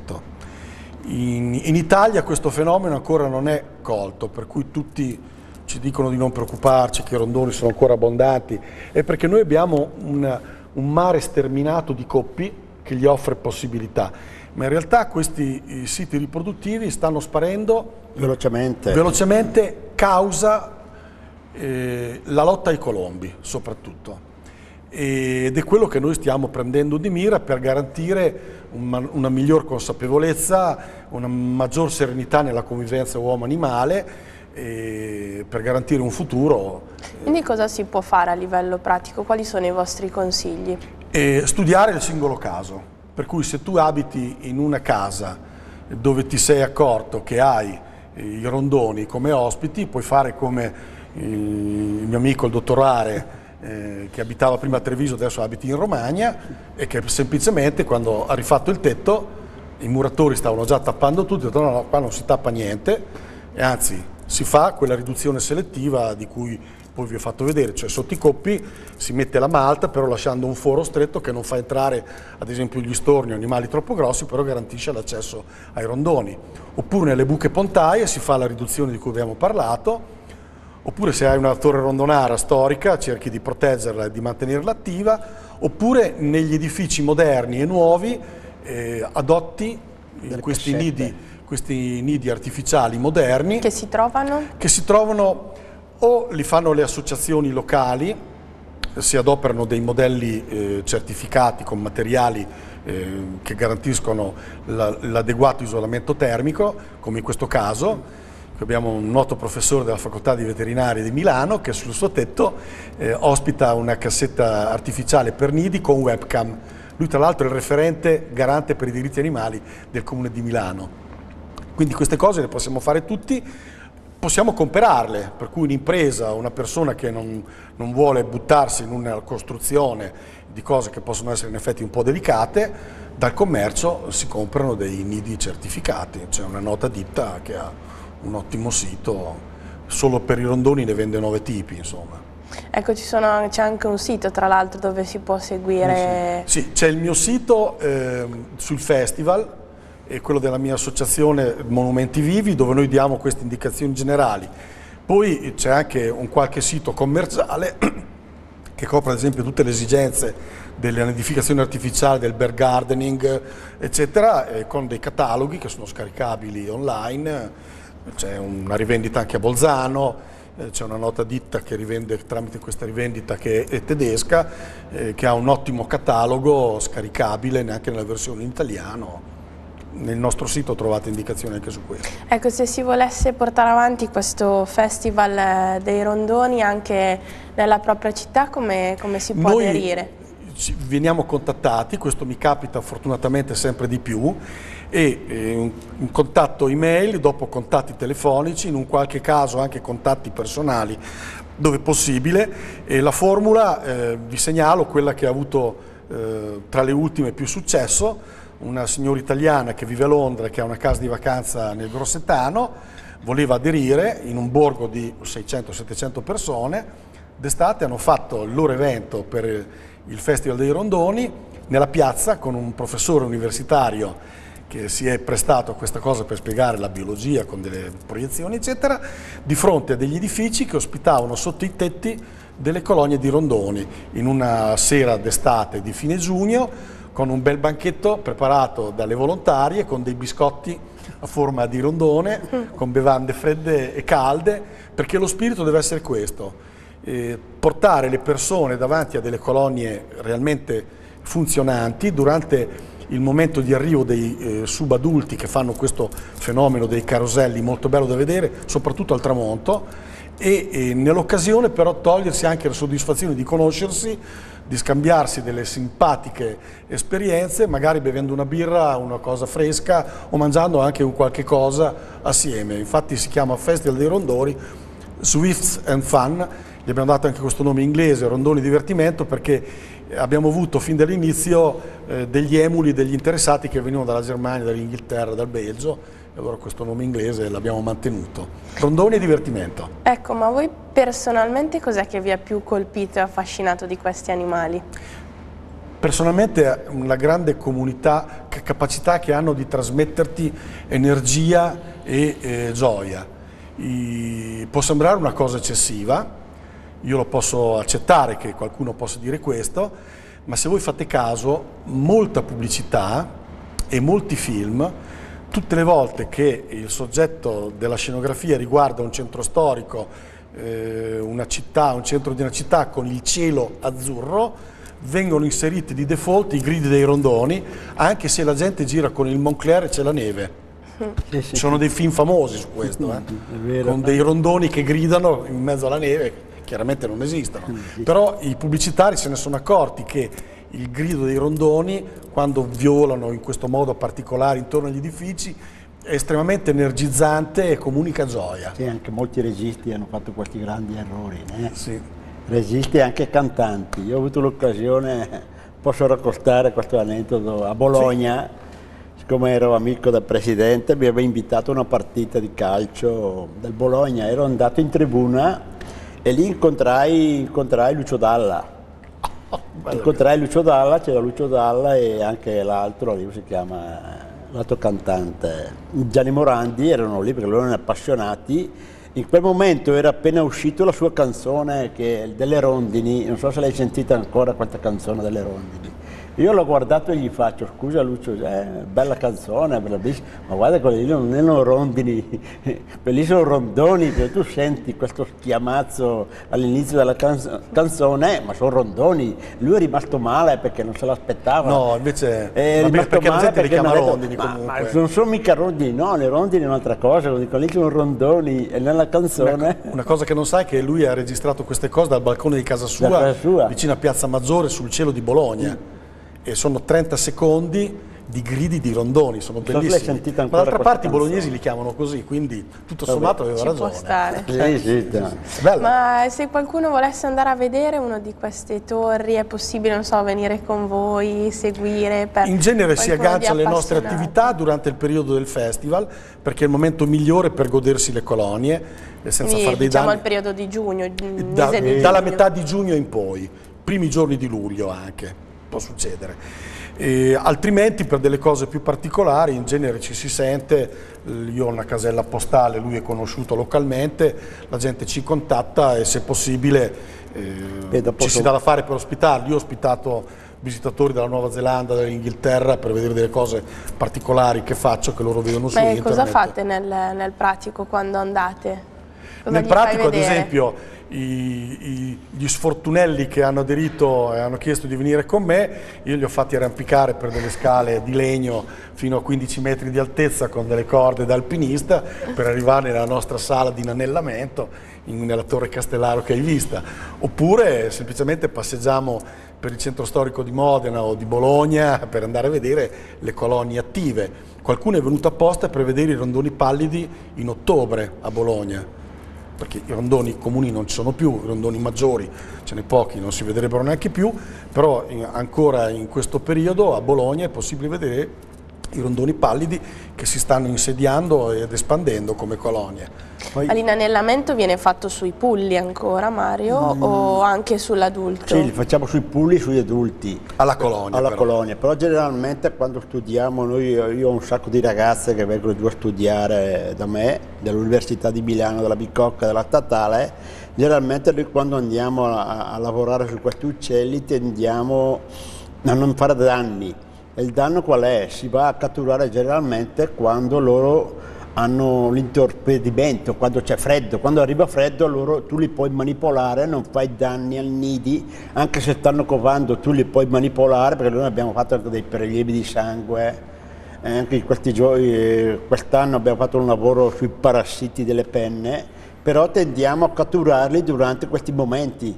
B: In Italia questo fenomeno ancora non è colto, per cui tutti ci dicono di non preoccuparci, che i rondoni sono ancora abbondanti, è perché noi abbiamo un mare sterminato di coppi che gli offre possibilità, ma in realtà questi siti riproduttivi stanno sparendo velocemente causa la lotta ai colombi soprattutto, ed è quello che noi stiamo prendendo di mira per garantire una miglior consapevolezza, una maggior serenità nella convivenza uomo-animale, per garantire un futuro.
A: Quindi cosa si può fare a livello pratico? Quali sono i vostri consigli?
B: Studiare il singolo caso, per cui se tu abiti in una casa dove ti sei accorto che hai i rondoni come ospiti, puoi fare come il mio amico il dottor Are, che abitava prima a Treviso, adesso abiti in Romagna, e che semplicemente quando ha rifatto il tetto i muratori stavano già tappando tutto, ha detto no, qua non si tappa niente, e anzi si fa quella riduzione selettiva di cui poi vi ho fatto vedere, cioè sotto i coppi si mette la malta, però lasciando un foro stretto che non fa entrare ad esempio gli storni o animali troppo grossi, però garantisce l'accesso ai rondoni. Oppure nelle buche pontaie si fa la riduzione di cui abbiamo parlato. Oppure se hai una torre rondonara storica cerchi di proteggerla e di mantenerla attiva, oppure negli edifici moderni e nuovi adotti questi nidi artificiali moderni
A: che si trovano
B: o li fanno le associazioni locali, si adoperano dei modelli certificati con materiali che garantiscono l'adeguato isolamento termico, come in questo caso. Abbiamo un noto professore della facoltà di veterinaria di Milano che sul suo tetto ospita una cassetta artificiale per nidi con webcam. Lui tra l'altro è il referente garante per i diritti animali del Comune di Milano. Quindi queste cose le possiamo fare tutti, possiamo comperarle, per cui un'impresa, una persona che non vuole buttarsi in una costruzione di cose che possono essere in effetti un po' delicate, dal commercio si comprano dei nidi certificati. C'è una nota ditta che ha un ottimo sito, solo per i rondoni ne vende 9 tipi, insomma.
A: Ecco, c'è anche un sito tra l'altro dove si può seguire...
B: Sì, c'è il mio sito sul festival, e quello della mia associazione Monumenti Vivi, dove noi diamo queste indicazioni generali. Poi c'è anche un qualche sito commerciale che copre ad esempio tutte le esigenze delle nidificazioni artificiali, del bear gardening, eccetera, con dei cataloghi che sono scaricabili online. C'è una rivendita anche a Bolzano, c'è una nota ditta che rivende tramite questa rivendita che è tedesca, che ha un ottimo catalogo scaricabile neanche nella versione in italiano. Nel nostro sito trovate indicazioni anche su questo.
A: Ecco, se si volesse portare avanti questo festival dei rondoni anche nella propria città, come si può aderire?
B: Veniamo contattati, questo mi capita fortunatamente sempre di più, e un contatto email, dopo contatti telefonici, in un qualche caso anche contatti personali dove possibile, e la formula vi segnalo quella che ha avuto tra le ultime più successo. Una signora italiana che vive a Londra, che ha una casa di vacanza nel Grossetano, voleva aderire in un borgo di 600-700 persone. D'estate hanno fatto il loro evento per il Festival dei Rondoni nella piazza, con un professore universitario che si è prestato a questa cosa per spiegare la biologia con delle proiezioni eccetera, di fronte a degli edifici che ospitavano sotto i tetti delle colonie di rondoni, in una sera d'estate di fine giugno, con un bel banchetto preparato dalle volontarie, con dei biscotti a forma di rondone, con bevande fredde e calde, perché lo spirito deve essere questo: portare le persone davanti a delle colonie realmente funzionanti durante il momento di arrivo dei subadulti che fanno questo fenomeno dei caroselli, molto bello da vedere, soprattutto al tramonto, e nell'occasione però togliersi anche la soddisfazione di conoscersi, di scambiarsi delle simpatiche esperienze, magari bevendo una birra, una cosa fresca, o mangiando anche un qualche cosa assieme. Infatti si chiama Festival dei Rondoni, Swifts and Fun, gli abbiamo dato anche questo nome inglese, Rondoni Divertimento, perché abbiamo avuto fin dall'inizio degli emuli, degli interessati che venivano dalla Germania, dall'Inghilterra, dal Belgio, e allora questo nome inglese l'abbiamo mantenuto. Rondoni e divertimento.
A: Ecco, ma voi personalmente cos'è che vi ha più colpito e affascinato di questi animali?
B: Personalmente una grande comunità, capacità che hanno di trasmetterti energia e gioia. Può sembrare una cosa eccessiva, io lo posso accettare che qualcuno possa dire questo, ma se voi fate caso, molta pubblicità e molti film, tutte le volte che il soggetto della scenografia riguarda un centro storico, una città, un centro di una città con il cielo azzurro, vengono inseriti di default i gridi dei rondoni, anche se la gente gira con il Moncler e c'è la neve. Ci sono dei film famosi su questo, con dei rondoni che gridano in mezzo alla neve. Chiaramente non esistono, però i pubblicitari se ne sono accorti che il grido dei rondoni, quando violano in questo modo particolare intorno agli edifici, è estremamente energizzante e comunica gioia.
C: Sì, anche molti registi hanno fatto questi grandi errori,
B: Sì.
C: Registi e anche cantanti. Io ho avuto l'occasione, posso raccontare questo aneddoto, a Bologna, sì. Siccome ero amico del presidente, mi aveva invitato a una partita di calcio del Bologna, ero andato in tribuna e lì incontrai Lucio Dalla. Incontrai Lucio Dalla, c'era Lucio Dalla e anche l'altro, si chiama, l'altro cantante, Gianni Morandi, erano lì perché loro erano appassionati. In quel momento era appena uscito la sua canzone delle Rondini, non so se l'hai sentita ancora questa canzone delle Rondini. Io l'ho guardato e gli faccio: scusa Lucio, bella canzone, bellissima, ma guarda, quelli lì non erano rondini, quelli sono rondoni, perché tu senti questo schiamazzo all'inizio della canzone, ma sono rondoni. Lui è rimasto male perché non se l'aspettava.
B: No, invece è rimasto perché la gente li chiama rondini comunque.
C: Ma non sono mica rondini, no, le rondini è un'altra cosa, dicono lì sono rondoni, e nella canzone...
B: Una cosa che non sai è che lui ha registrato queste cose dal balcone di casa sua. Vicino a Piazza Maggiore, sul cielo di Bologna. E sono 30 secondi di gridi di rondoni, sono
C: So se l'hai
B: bellissimi.
C: sentita
B: Ma
C: ancora
B: d'altra
C: questa
B: parte i bolognesi
C: canzone.
B: li chiamano così, quindi tutto sommato aveva
A: Ci
B: ragione.
A: può stare.
C: Sì, dai.
B: Bello.
A: Ma se qualcuno volesse andare a vedere una di queste torri, è possibile, non so, venire con voi, seguire?
B: In genere si
A: qualcuno di
B: aggancia alle nostre
A: appassionato?
B: attività durante il periodo del festival, perché è il momento migliore per godersi le colonie senza
A: Quindi,
B: fare dei
A: diciamo
B: danni.
A: il periodo di giugno, il
B: Da-
A: mese di
B: dalla
A: giugno.
B: metà di giugno in poi, primi giorni di luglio anche, può succedere. Altrimenti per delle cose più particolari in genere ci si sente, io ho una casella postale, lui è conosciuto localmente, la gente ci contatta e se possibile
C: dopo
B: ci si dà da fare per ospitarli. Io ho ospitato visitatori dalla Nuova Zelanda, dall'Inghilterra per vedere delle cose particolari che faccio, che loro vedono su
A: Ma
B: internet.
A: cosa fate nel pratico quando andate? Cosa
B: Nel
A: gli fai
B: pratico, ad
A: vedere?
B: esempio, gli sfortunelli che hanno aderito e hanno chiesto di venire con me, io li ho fatti arrampicare per delle scale di legno fino a 15 metri di altezza con delle corde da alpinista per arrivare nella nostra sala di inanellamento nella Torre Castellaro che hai vista. Oppure semplicemente passeggiamo per il centro storico di Modena o di Bologna per andare a vedere le colonie attive. Qualcuno è venuto apposta per vedere i rondoni pallidi in ottobre a Bologna, perché i rondoni comuni non ci sono più, i rondoni maggiori ce n'è pochi, non si vedrebbero neanche più, però ancora in questo periodo a Bologna è possibile vedere i rondoni pallidi che si stanno insediando ed espandendo come colonie.
A: Ma l'inanellamento viene fatto sui pulli ancora, Mario, o anche sull'adulto?
C: Sì, li facciamo sui pulli, sugli adulti.
B: Alla colonia.
C: Però generalmente quando studiamo, io ho un sacco di ragazze che vengono giù a studiare da me, dall'Università di Milano, della Bicocca, della Statale. Generalmente noi quando andiamo a lavorare su questi uccelli tendiamo a non fare danni. E il danno qual è? Si va a catturare generalmente quando loro hanno l'intorpedimento, quando c'è freddo. Quando arriva freddo tu li puoi manipolare, non fai danni ai nidi, anche se stanno covando tu li puoi manipolare, perché noi abbiamo fatto anche dei prelievi di sangue, anche in questi giorni, quest'anno abbiamo fatto un lavoro sui parassiti delle penne, però tendiamo a catturarli durante questi momenti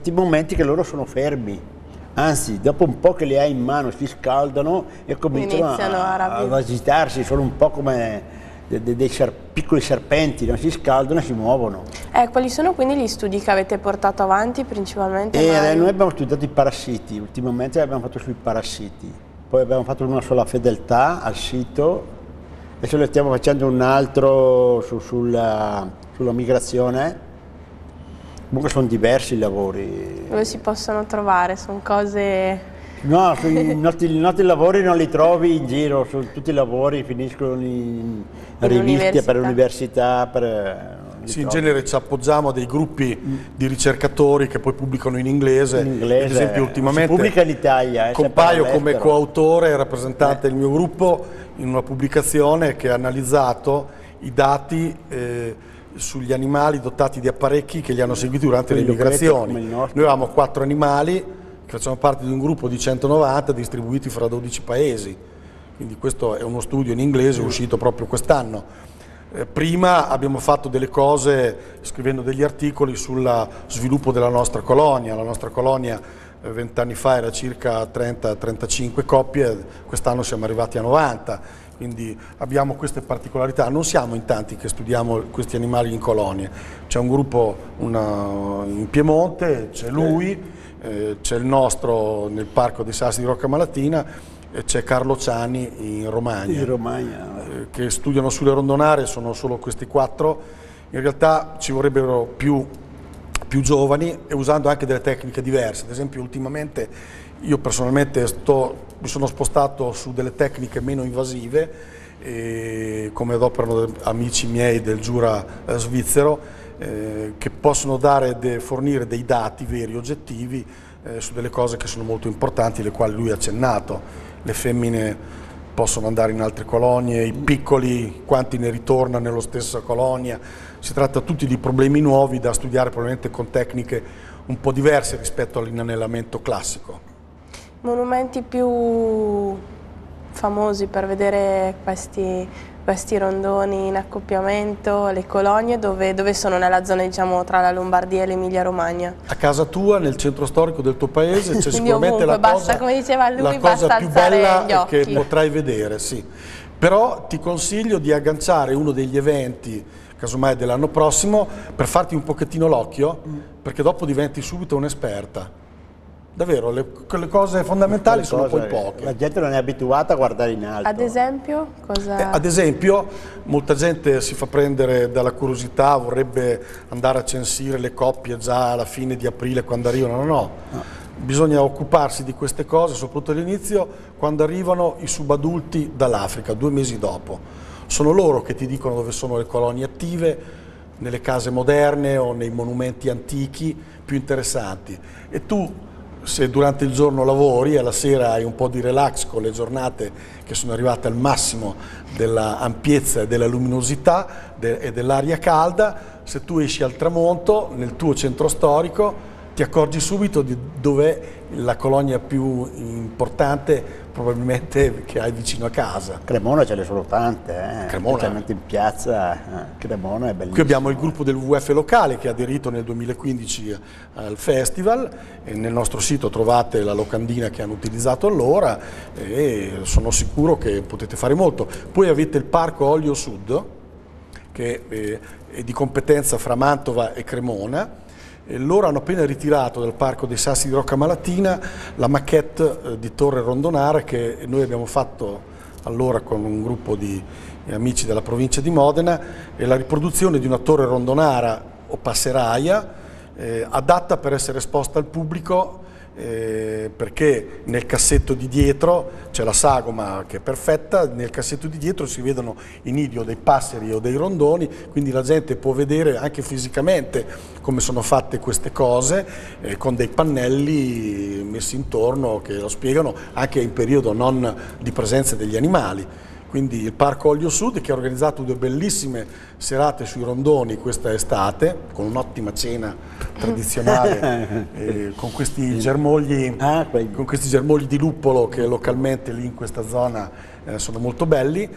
C: che loro sono fermi. Anzi, dopo un po' che li hai in mano si scaldano e cominciano ad agitarsi, sono un po' come dei piccoli serpenti, non si scaldano e si muovono.
A: Quali sono quindi gli studi che avete portato avanti principalmente?
C: Noi abbiamo studiato i parassiti, ultimamente abbiamo fatto sui parassiti, poi abbiamo fatto uno sulla fedeltà al sito, adesso ne stiamo facendo un altro sulla migrazione. Comunque sono diversi i lavori.
A: Dove si possono trovare? Sono cose...
C: No, i nostri lavori non li trovi in giro, tutti i lavori finiscono in riviste per l'università.
B: Sì, in genere ci appoggiamo a dei gruppi di ricercatori che poi pubblicano in inglese. Ad esempio ultimamente
C: si pubblica in Italia.
B: Compaio come coautore e rappresentante del mio gruppo in una pubblicazione che ha analizzato i dati sugli animali dotati di apparecchi che li hanno seguiti durante le migrazioni. Noi avevamo 4 animali che facciamo parte di un gruppo di 190 distribuiti fra 12 paesi, quindi questo è uno studio in inglese uscito proprio quest'anno. Prima abbiamo fatto delle cose scrivendo degli articoli sul sviluppo della nostra colonia. La nostra colonia 20 anni fa era circa 30-35 coppie, quest'anno siamo arrivati a 90. Quindi abbiamo queste particolarità, non siamo in tanti che studiamo questi animali in colonie, c'è un gruppo in Piemonte, c'è lui, c'è il nostro nel Parco dei Sassi di Rocca Malatina e c'è Carlo Ciani in Romagna, che studiano sulle rondonare, sono solo questi 4, in realtà ci vorrebbero più giovani e usando anche delle tecniche diverse. Ad esempio ultimamente io personalmente mi sono spostato su delle tecniche meno invasive, come adoperano amici miei del Giura svizzero, che possono fornire dei dati veri, oggettivi, su delle cose che sono molto importanti, le quali lui ha accennato. Le femmine possono andare in altre colonie, i piccoli quanti ne ritornano nella stessa colonia. Si tratta tutti di problemi nuovi da studiare probabilmente con tecniche un po' diverse rispetto all'inanellamento classico.
A: Monumenti più famosi per vedere questi questi rondoni in accoppiamento, le colonie, dove sono nella zona, diciamo, tra la Lombardia e l'Emilia Romagna?
B: A casa tua, nel centro storico del tuo paese, c'è sicuramente
A: ovunque, basta, come diceva lui,
B: la cosa più bella
A: gli occhi
B: che potrai vedere, sì. Però ti consiglio di agganciare uno degli eventi, casomai dell'anno prossimo, per farti un pochettino l'occhio, perché dopo diventi subito un'esperta. Davvero, le cose fondamentali sono poi poche.
C: La gente non è abituata a guardare in alto.
A: Ad esempio? Cosa...
B: Ad esempio, molta gente si fa prendere dalla curiosità, vorrebbe andare a censire le coppie già alla fine di aprile quando arrivano. No. Bisogna occuparsi di queste cose, soprattutto all'inizio, quando arrivano i subadulti dall'Africa, 2 mesi dopo. Sono loro che ti dicono dove sono le colonie attive, nelle case moderne o nei monumenti antichi più interessanti. E tu, se durante il giorno lavori e alla sera hai un po' di relax con le giornate che sono arrivate al massimo della ampiezza e della luminosità e dell'aria calda, se tu esci al tramonto nel tuo centro storico ti accorgi subito di dov'è la colonia più importante probabilmente che hai vicino a casa.
C: Cremona ce ne sono tante,
B: Cremona.
C: specialmente in piazza, Cremona è bellissimo.
B: Qui abbiamo il gruppo del WWF locale che ha aderito nel 2015 al festival, e nel nostro sito trovate la locandina che hanno utilizzato allora e sono sicuro che potete fare molto. Poi avete il Parco Olio Sud, che è di competenza fra Mantova e Cremona. Loro hanno appena ritirato dal Parco dei Sassi di Rocca Malatina la maquette di Torre Rondonara che noi abbiamo fatto allora con un gruppo di amici della provincia di Modena, e la riproduzione di una torre rondonara o passeraia adatta per essere esposta al pubblico, perché nel cassetto di dietro c'è la sagoma che è perfetta, nel cassetto di dietro si vedono i nidi o dei passeri o dei rondoni, quindi la gente può vedere anche fisicamente come sono fatte queste cose, con dei pannelli messi intorno che lo spiegano anche in periodo non di presenza degli animali. Quindi il Parco Olio Sud, che ha organizzato 2 bellissime serate sui rondoni questa estate, con un'ottima cena tradizionale, con questi germogli di luppolo che localmente lì in questa zona sono molto belli,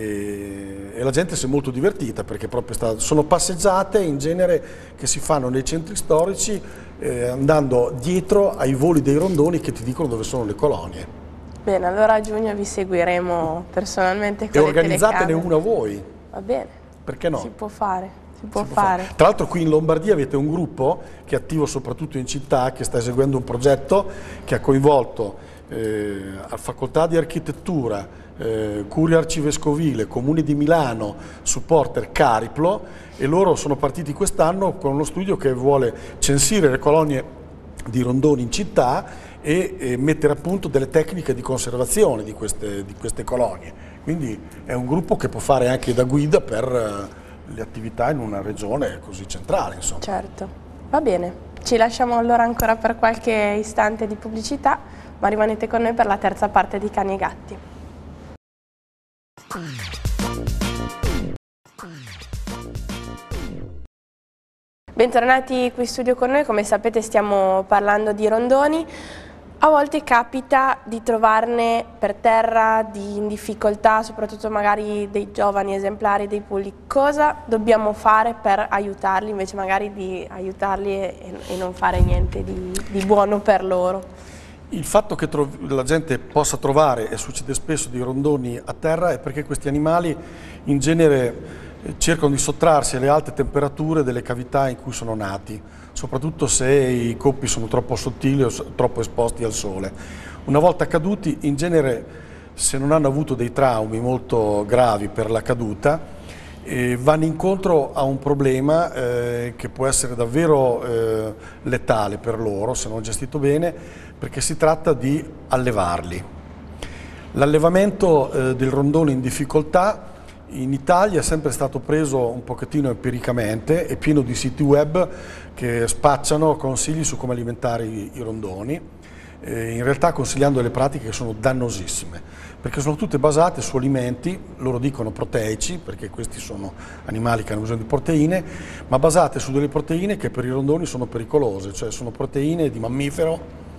B: e la gente si è molto divertita, perché proprio sono passeggiate in genere che si fanno nei centri storici, andando dietro ai voli dei rondoni che ti dicono dove sono le colonie.
A: Bene, allora a giugno vi seguiremo personalmente con
B: e
A: le
B: organizzatene
A: telecamere.
B: una voi.
A: Va bene.
B: Perché no?
A: Si può fare, si può fare.
B: Tra l'altro qui in Lombardia avete un gruppo che è attivo soprattutto in città, che sta eseguendo un progetto che ha coinvolto la Facoltà di Architettura, Curia Arcivescovile, Comune di Milano, Supporter Cariplo, e loro sono partiti quest'anno con uno studio che vuole censire le colonie di rondoni in città e mettere a punto delle tecniche di conservazione di queste colonie. Quindi è un gruppo che può fare anche da guida per le attività in una regione così centrale, insomma.
A: Certo, va bene. Ci lasciamo allora ancora per qualche istante di pubblicità, ma rimanete con noi per la terza parte di Cani e Gatti. Bentornati qui in studio con noi, come sapete stiamo parlando di rondoni. A volte capita di trovarne per terra, in difficoltà, soprattutto magari dei giovani esemplari, dei pulli. Cosa dobbiamo fare per aiutarli, invece magari di aiutarli e non fare niente di buono per loro?
B: Il fatto che la gente possa trovare, e succede spesso, dei rondoni a terra, è perché questi animali in genere cercano di sottrarsi alle alte temperature delle cavità in cui sono nati, soprattutto se i coppi sono troppo sottili o troppo esposti al sole. Una volta caduti, in genere, se non hanno avuto dei traumi molto gravi per la caduta, vanno incontro a un problema che può essere davvero letale per loro, se non gestito bene, perché si tratta di allevarli. L'allevamento del rondone in difficoltà in Italia è sempre stato preso un pochettino empiricamente, è pieno di siti web che spacciano consigli su come alimentare i rondoni, in realtà consigliando delle pratiche che sono dannosissime, perché sono tutte basate su alimenti, loro dicono proteici, perché questi sono animali che hanno bisogno di proteine, ma basate su delle proteine che per i rondoni sono pericolose, cioè sono proteine di mammifero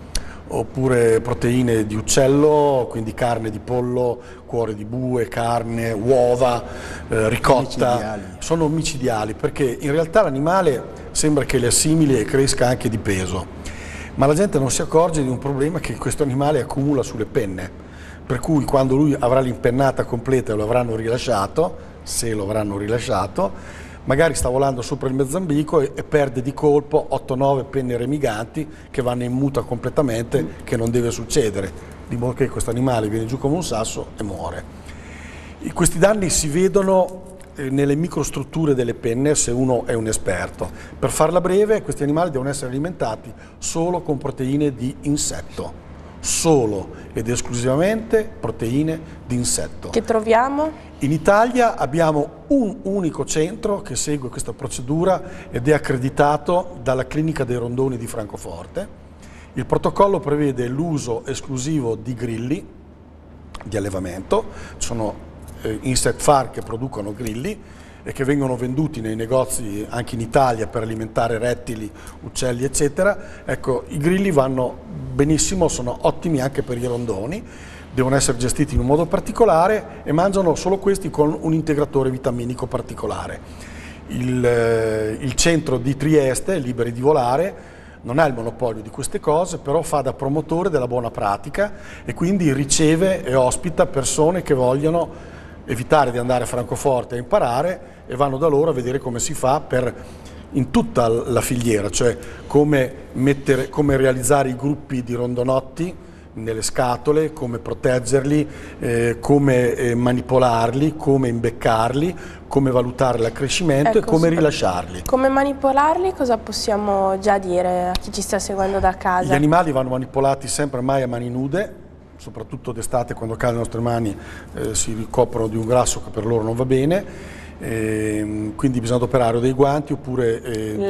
B: oppure proteine di uccello, quindi carne di pollo, cuore di bue, carne, uova, ricotta.
C: Micidiali.
B: Sono micidiali perché in realtà l'animale sembra che le assimili e cresca anche di peso, ma la gente non si accorge di un problema che questo animale accumula sulle penne, per cui quando lui avrà l'impennata completa e lo avranno rilasciato, se lo avranno rilasciato, magari sta volando sopra il Mozambico e perde di colpo 8-9 penne remiganti che vanno in muta completamente, che non deve succedere, di modo che questo animale viene giù come un sasso e muore. Questi danni si vedono nelle microstrutture delle penne se uno è un esperto. Per farla breve, questi animali devono essere alimentati solo con proteine di insetto, solo ed esclusivamente proteine di insetto.
A: Che troviamo?
B: In Italia abbiamo un unico centro che segue questa procedura ed è accreditato dalla Clinica dei Rondoni di Francoforte. Il protocollo prevede l'uso esclusivo di grilli di allevamento, sono insect farm che producono grilli e che vengono venduti nei negozi anche in Italia per alimentare rettili, uccelli eccetera. Ecco, i grilli vanno benissimo, sono ottimi anche per i rondoni, devono essere gestiti in un modo particolare e mangiano solo questi con un integratore vitaminico particolare. Il centro di Trieste, Liberi di Volare, non ha il monopolio di queste cose, però fa da promotore della buona pratica e quindi riceve e ospita persone che vogliono evitare di andare a Francoforte a imparare e vanno da loro a vedere come si fa in tutta la filiera, cioè come realizzare i gruppi di rondonotti nelle scatole, come proteggerli, come manipolarli, come imbeccarli, come valutare l'accrescimento, ecco, e come rilasciarli.
A: Come manipolarli cosa possiamo già dire a chi ci sta seguendo da casa?
B: Gli animali vanno manipolati sempre mai a mani nude, soprattutto d'estate quando cade le nostre mani si ricoprono di un grasso che per loro non va bene, quindi bisogna adoperare dei guanti oppure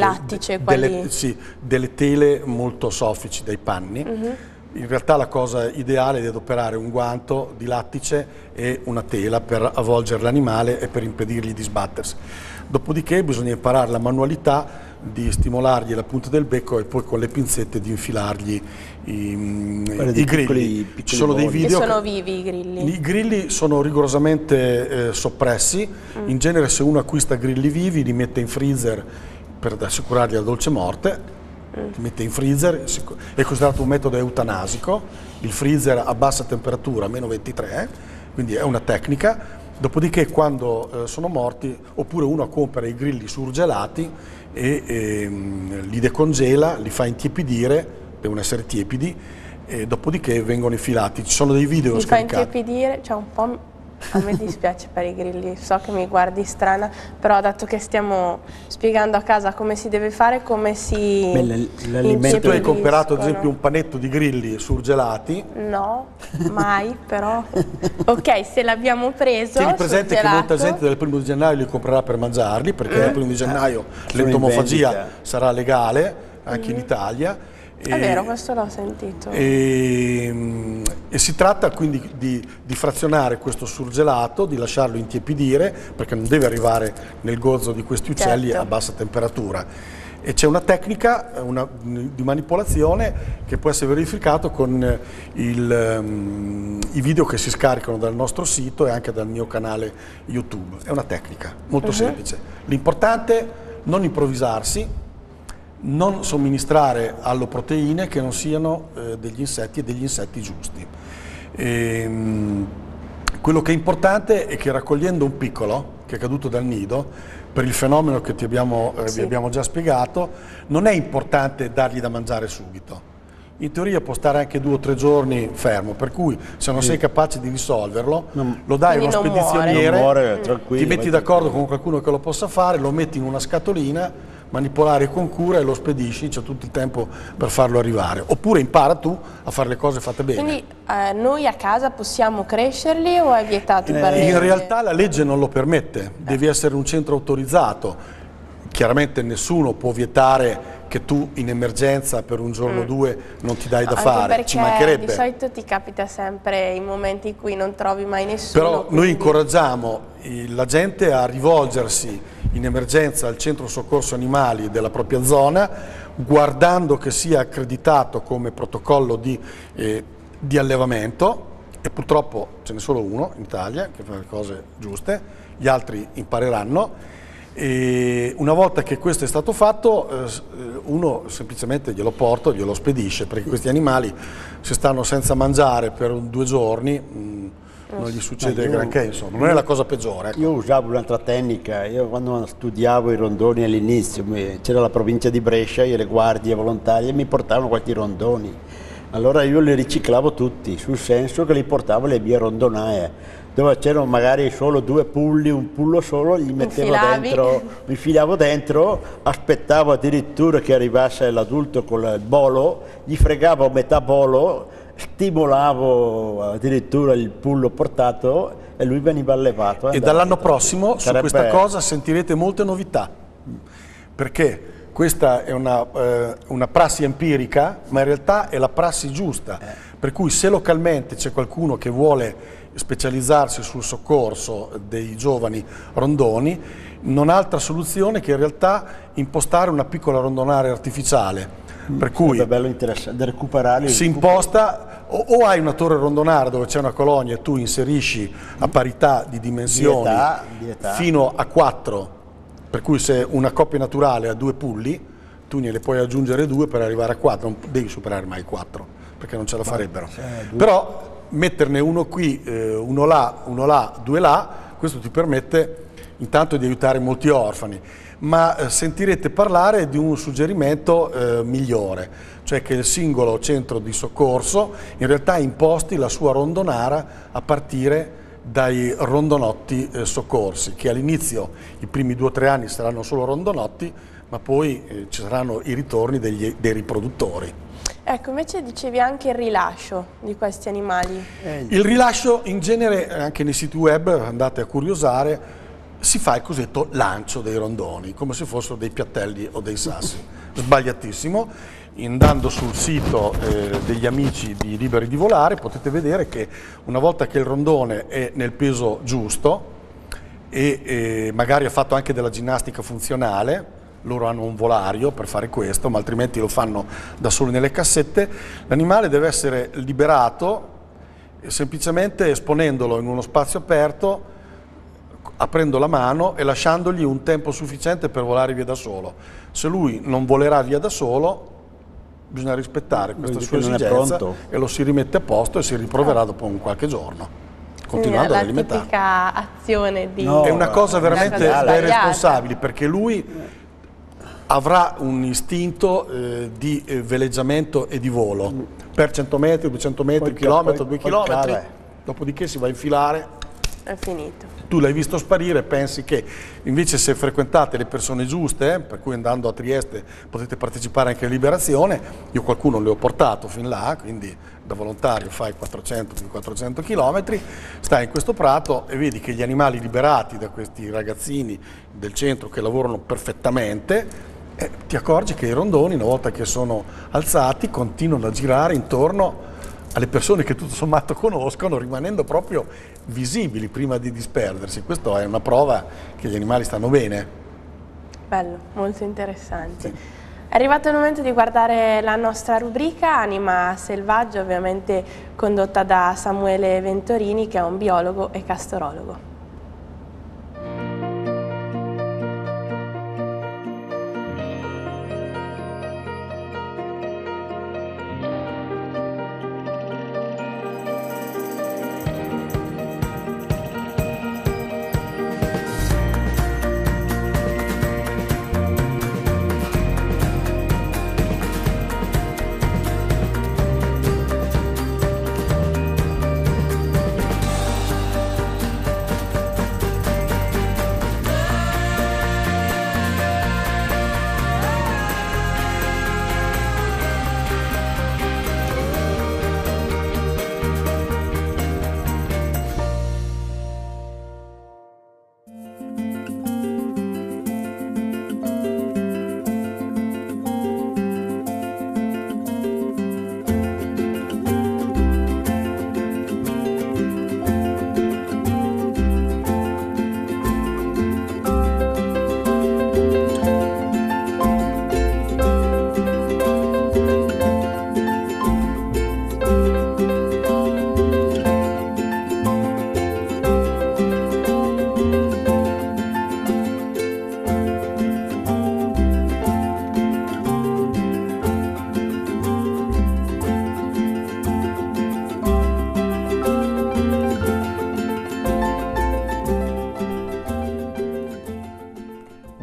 B: delle tele molto soffici, dei panni. In realtà la cosa ideale è di adoperare un guanto di lattice e una tela per avvolgere l'animale e per impedirgli di sbattersi. Dopodiché bisogna imparare la manualità di stimolargli la punta del becco e poi con le pinzette di infilargli i grilli. Ci sono dei video.
A: E sono vivi i grilli?
B: I grilli sono rigorosamente soppressi. In genere se uno acquista grilli vivi li mette in freezer per assicurargli la dolce morte. Li mette in freezer, è considerato un metodo eutanasico, il freezer a bassa temperatura, meno 23, quindi è una tecnica. Dopodiché quando sono morti, oppure uno compra i grilli surgelati e li decongela, li fa intiepidire, devono essere tiepidi, e dopodiché vengono infilati. Ci sono dei video scaricati.
A: Li fa intiepidire, cioè un po'... A me dispiace per i grilli, so che mi guardi strana, però dato che stiamo spiegando a casa come si deve fare, come si
B: Se tu hai comprato ad esempio un panetto di grilli surgelati?
A: No, mai però. Ok, se l'abbiamo preso
B: tieni presente che molta gente dal 1° di gennaio li comprerà per mangiarli, perché dal 1° di gennaio l'entomofagia sarà legale anche in Italia.
A: È vero, questo l'ho sentito.
B: E si tratta quindi di frazionare questo surgelato, di lasciarlo intiepidire, perché non deve arrivare nel gozzo di questi uccelli a bassa temperatura. E c'è una tecnica di manipolazione che può essere verificato con i video che si scaricano dal nostro sito e anche dal mio canale YouTube. È una tecnica molto semplice. L'importante è non improvvisarsi, non somministrare alloproteine che non siano degli insetti e degli insetti giusti. Quello che è importante è che raccogliendo un piccolo che è caduto dal nido, per il fenomeno che vi abbiamo già spiegato, non è importante dargli da mangiare subito. In teoria può stare anche 2 o 3 giorni fermo, per cui se non sei capace di risolverlo, lo dai a uno spedizioniere, ti metti d'accordo con qualcuno che lo possa fare, lo metti in una scatolina, manipolare con cura e lo spedisci, c'è tutto il tempo per farlo arrivare. Oppure impara tu a fare le cose fatte bene.
A: Quindi noi a casa possiamo crescerli o è vietato per legge?
B: In realtà la legge non lo permette, devi essere un centro autorizzato. Chiaramente nessuno può vietare che tu in emergenza per un giorno o 2 non ti dai da fare, ci mancherebbe.
A: Di solito ti capita sempre in momenti in cui non trovi mai nessuno.
B: Però noi incoraggiamo la gente a rivolgersi in emergenza al centro soccorso animali della propria zona guardando che sia accreditato come protocollo di allevamento, e purtroppo ce n'è solo uno in Italia che fa le cose giuste, gli altri impareranno. E una volta che questo è stato fatto, uno semplicemente glielo porta, glielo spedisce, perché questi animali, se stanno senza mangiare per 2 giorni, non gli succede granché, insomma, non è la cosa peggiore.
C: Io usavo un'altra tecnica. Io quando studiavo i rondoni all'inizio, c'era la provincia di Brescia e le guardie volontarie mi portavano qualche rondoni. Allora io li riciclavo tutti, sul senso che li portavo alle vie rondonaie, dove c'erano magari solo 2 pulli, un pullo solo, gli mettevo dentro, mi filavo dentro, aspettavo addirittura che arrivasse l'adulto con il bolo, gli fregavo metà bolo, stimolavo addirittura il pullo portato e lui veniva allevato.
B: E dall'anno prossimo su questa cosa sentirete molte novità, perché questa è una prassi empirica, ma in realtà è la prassi giusta, per cui se localmente c'è qualcuno che vuole specializzarsi sul soccorso dei giovani rondoni, non ha altra soluzione che in realtà impostare una piccola rondonare artificiale, per cui
C: è bello interessante recuperarli.
B: Si imposta, o hai una torre rondonare dove c'è una colonia e tu inserisci a parità di dimensioni
C: di età.
B: Fino a 4, per cui se una coppia naturale ha 2 pulli, tu ne puoi aggiungere 2 per arrivare a 4, non devi superare mai 4, perché non ce la farebbero. Però metterne uno qui, uno là, 2 là, questo ti permette intanto di aiutare molti orfani, ma sentirete parlare di un suggerimento migliore, cioè che il singolo centro di soccorso in realtà imposti la sua rondonara a partire dai rondonotti soccorsi, che all'inizio, i primi 2 o 3 anni, saranno solo rondonotti, ma poi ci saranno i ritorni dei riproduttori.
A: Ecco, invece dicevi anche il rilascio di questi animali.
B: Il rilascio in genere, anche nei siti web, andate a curiosare, si fa il cosiddetto lancio dei rondoni, come se fossero dei piattelli o dei sassi. Sbagliatissimo. Andando sul sito degli amici di Liberi di Volare potete vedere che una volta che il rondone è nel peso giusto e magari ha fatto anche della ginnastica funzionale, loro hanno un volario per fare questo, ma altrimenti lo fanno da soli nelle cassette, l'animale deve essere liberato semplicemente esponendolo in uno spazio aperto, aprendo la mano e lasciandogli un tempo sufficiente per volare via da solo. Se lui non volerà via da solo, bisogna rispettare questa sua esigenza e lo si rimette a posto e si riproverà dopo un qualche giorno, continuando ad alimentarlo.
A: La tipica azione di...
B: È una cosa veramente irresponsabile, perché lui avrà un istinto di veleggiamento e di volo per 100 metri, 200 metri, chilometro, 2 chilometri, dopodiché si va a infilare.
A: È finito.
B: Tu l'hai visto sparire e pensi che invece, se frequentate le persone giuste, per cui andando a Trieste potete partecipare anche a Liberazione, io qualcuno le ho portato fin là, quindi da volontario fai 400 chilometri, stai in questo prato e vedi che gli animali liberati da questi ragazzini del centro che lavorano perfettamente, ti accorgi che i rondoni, una volta che sono alzati, continuano a girare intorno alle persone che tutto sommato conoscono, rimanendo proprio visibili prima di disperdersi. Questa è una prova che gli animali stanno bene.
A: Bello, molto interessante.
B: Sì.
A: È arrivato il momento di guardare la nostra rubrica Anima Selvaggia, ovviamente condotta da Samuele Ventorini, che è un biologo e castorologo.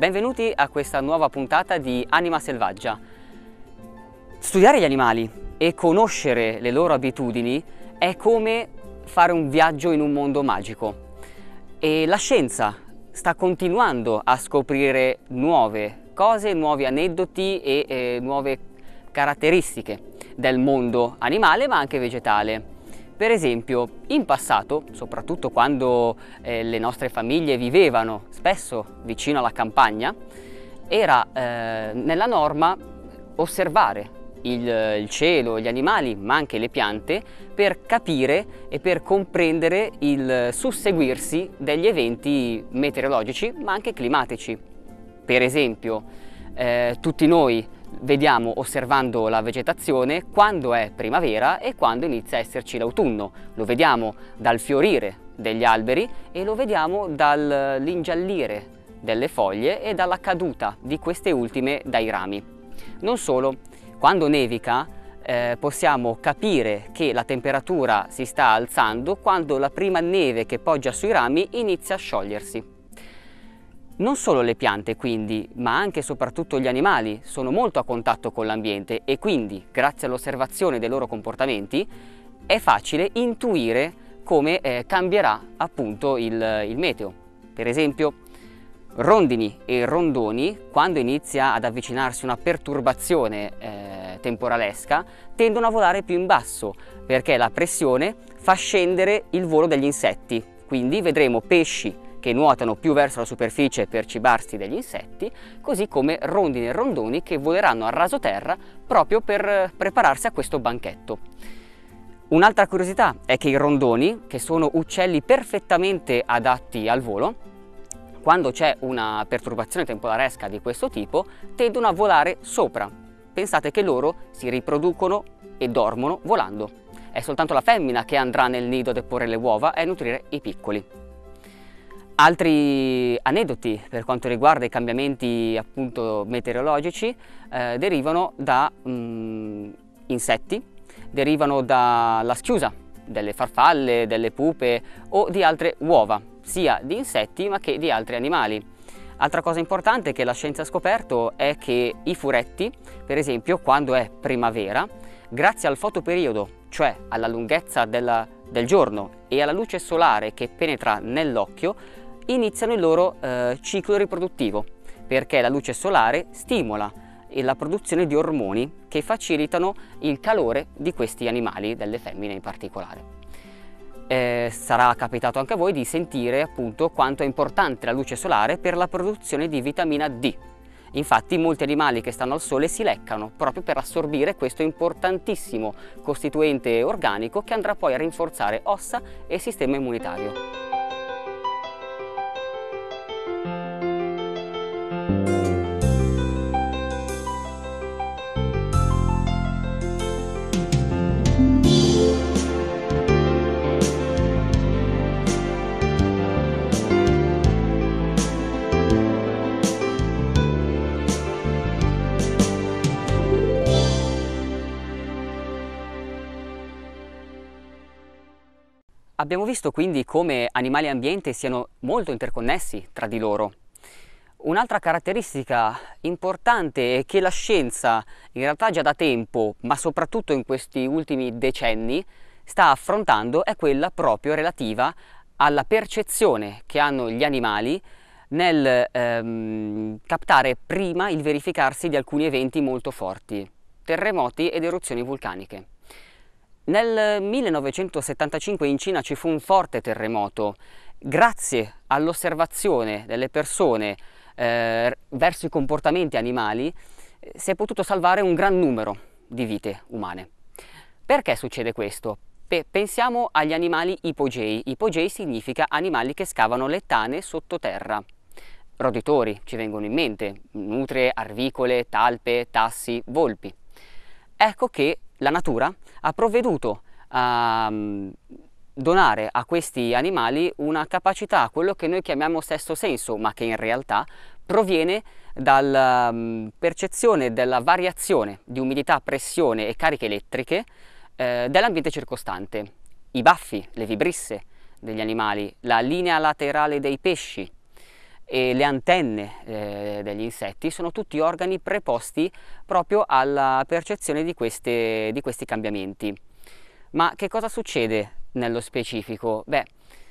D: Benvenuti a questa nuova puntata di Anima Selvaggia. Studiare gli animali e conoscere le loro abitudini è come fare un viaggio in un mondo magico e la scienza sta continuando a scoprire nuove cose, nuovi aneddoti e nuove caratteristiche del mondo animale ma anche vegetale. Per esempio, in passato, soprattutto quando le nostre famiglie vivevano spesso vicino alla campagna, era nella norma osservare il cielo, gli animali, ma anche le piante, per capire e per comprendere il susseguirsi degli eventi meteorologici, ma anche climatici. Per esempio, tutti noi vediamo, osservando la vegetazione, quando è primavera e quando inizia a esserci l'autunno. Lo vediamo dal fiorire degli alberi e lo vediamo dall'ingiallire delle foglie e dalla caduta di queste ultime dai rami. Non solo, quando nevica possiamo capire che la temperatura si sta alzando quando la prima neve che poggia sui rami inizia a sciogliersi. Non solo le piante quindi, ma anche e soprattutto gli animali sono molto a contatto con l'ambiente e quindi, grazie all'osservazione dei loro comportamenti, è facile intuire come cambierà appunto il meteo. Per esempio, rondini e rondoni, quando inizia ad avvicinarsi una perturbazione temporalesca, tendono a volare più in basso perché la pressione fa scendere il volo degli insetti. Quindi vedremo pesci che nuotano più verso la superficie per cibarsi degli insetti, così come rondini e rondoni che voleranno a rasoterra proprio per prepararsi a questo banchetto. Un'altra curiosità è che i rondoni, che sono uccelli perfettamente adatti al volo, quando c'è una perturbazione temporalesca di questo tipo, tendono a volare sopra. Pensate che loro si riproducono e dormono volando. È soltanto la femmina che andrà nel nido a deporre le uova e a nutrire i piccoli. Altri aneddoti per quanto riguarda i cambiamenti appunto meteorologici derivano da insetti, derivano dalla schiusa delle farfalle, delle pupe o di altre uova, sia di insetti ma che di altri animali. Altra cosa importante che la scienza ha scoperto è che i furetti, per esempio, quando è primavera, grazie al fotoperiodo, cioè alla lunghezza del giorno e alla luce solare che penetra nell'occhio, iniziano il loro ciclo riproduttivo, perché la luce solare stimola la produzione di ormoni che facilitano il calore di questi animali, delle femmine in particolare. Sarà capitato anche a voi di sentire appunto quanto è importante la luce solare per la produzione di vitamina D. Infatti molti animali che stanno al sole si leccano proprio per assorbire questo importantissimo costituente organico che andrà poi a rinforzare ossa e sistema immunitario. Abbiamo visto quindi come animali e ambiente siano molto interconnessi tra di loro. Un'altra caratteristica importante è che la scienza in realtà già da tempo, ma soprattutto in questi ultimi decenni, sta affrontando è quella proprio relativa alla percezione che hanno gli animali nel captare prima il verificarsi di alcuni eventi molto forti, terremoti ed eruzioni vulcaniche. Nel 1975 in Cina ci fu un forte terremoto. Grazie all'osservazione delle persone verso i comportamenti animali si è potuto salvare un gran numero di vite umane. Perché succede questo? Pensiamo agli animali ipogei. Ipogei significa animali che scavano le tane sottoterra. Roditori ci vengono in mente, nutrie, arvicole, talpe, tassi, volpi. Ecco che la natura ha provveduto a donare a questi animali una capacità, quello che noi chiamiamo sesto senso, ma che in realtà proviene dalla percezione della variazione di umidità, pressione e cariche elettriche dell'ambiente circostante. I baffi, le vibrisse degli animali, la linea laterale dei pesci, e le antenne degli insetti sono tutti organi preposti proprio alla percezione di questi cambiamenti. Ma che cosa succede nello specifico? Beh,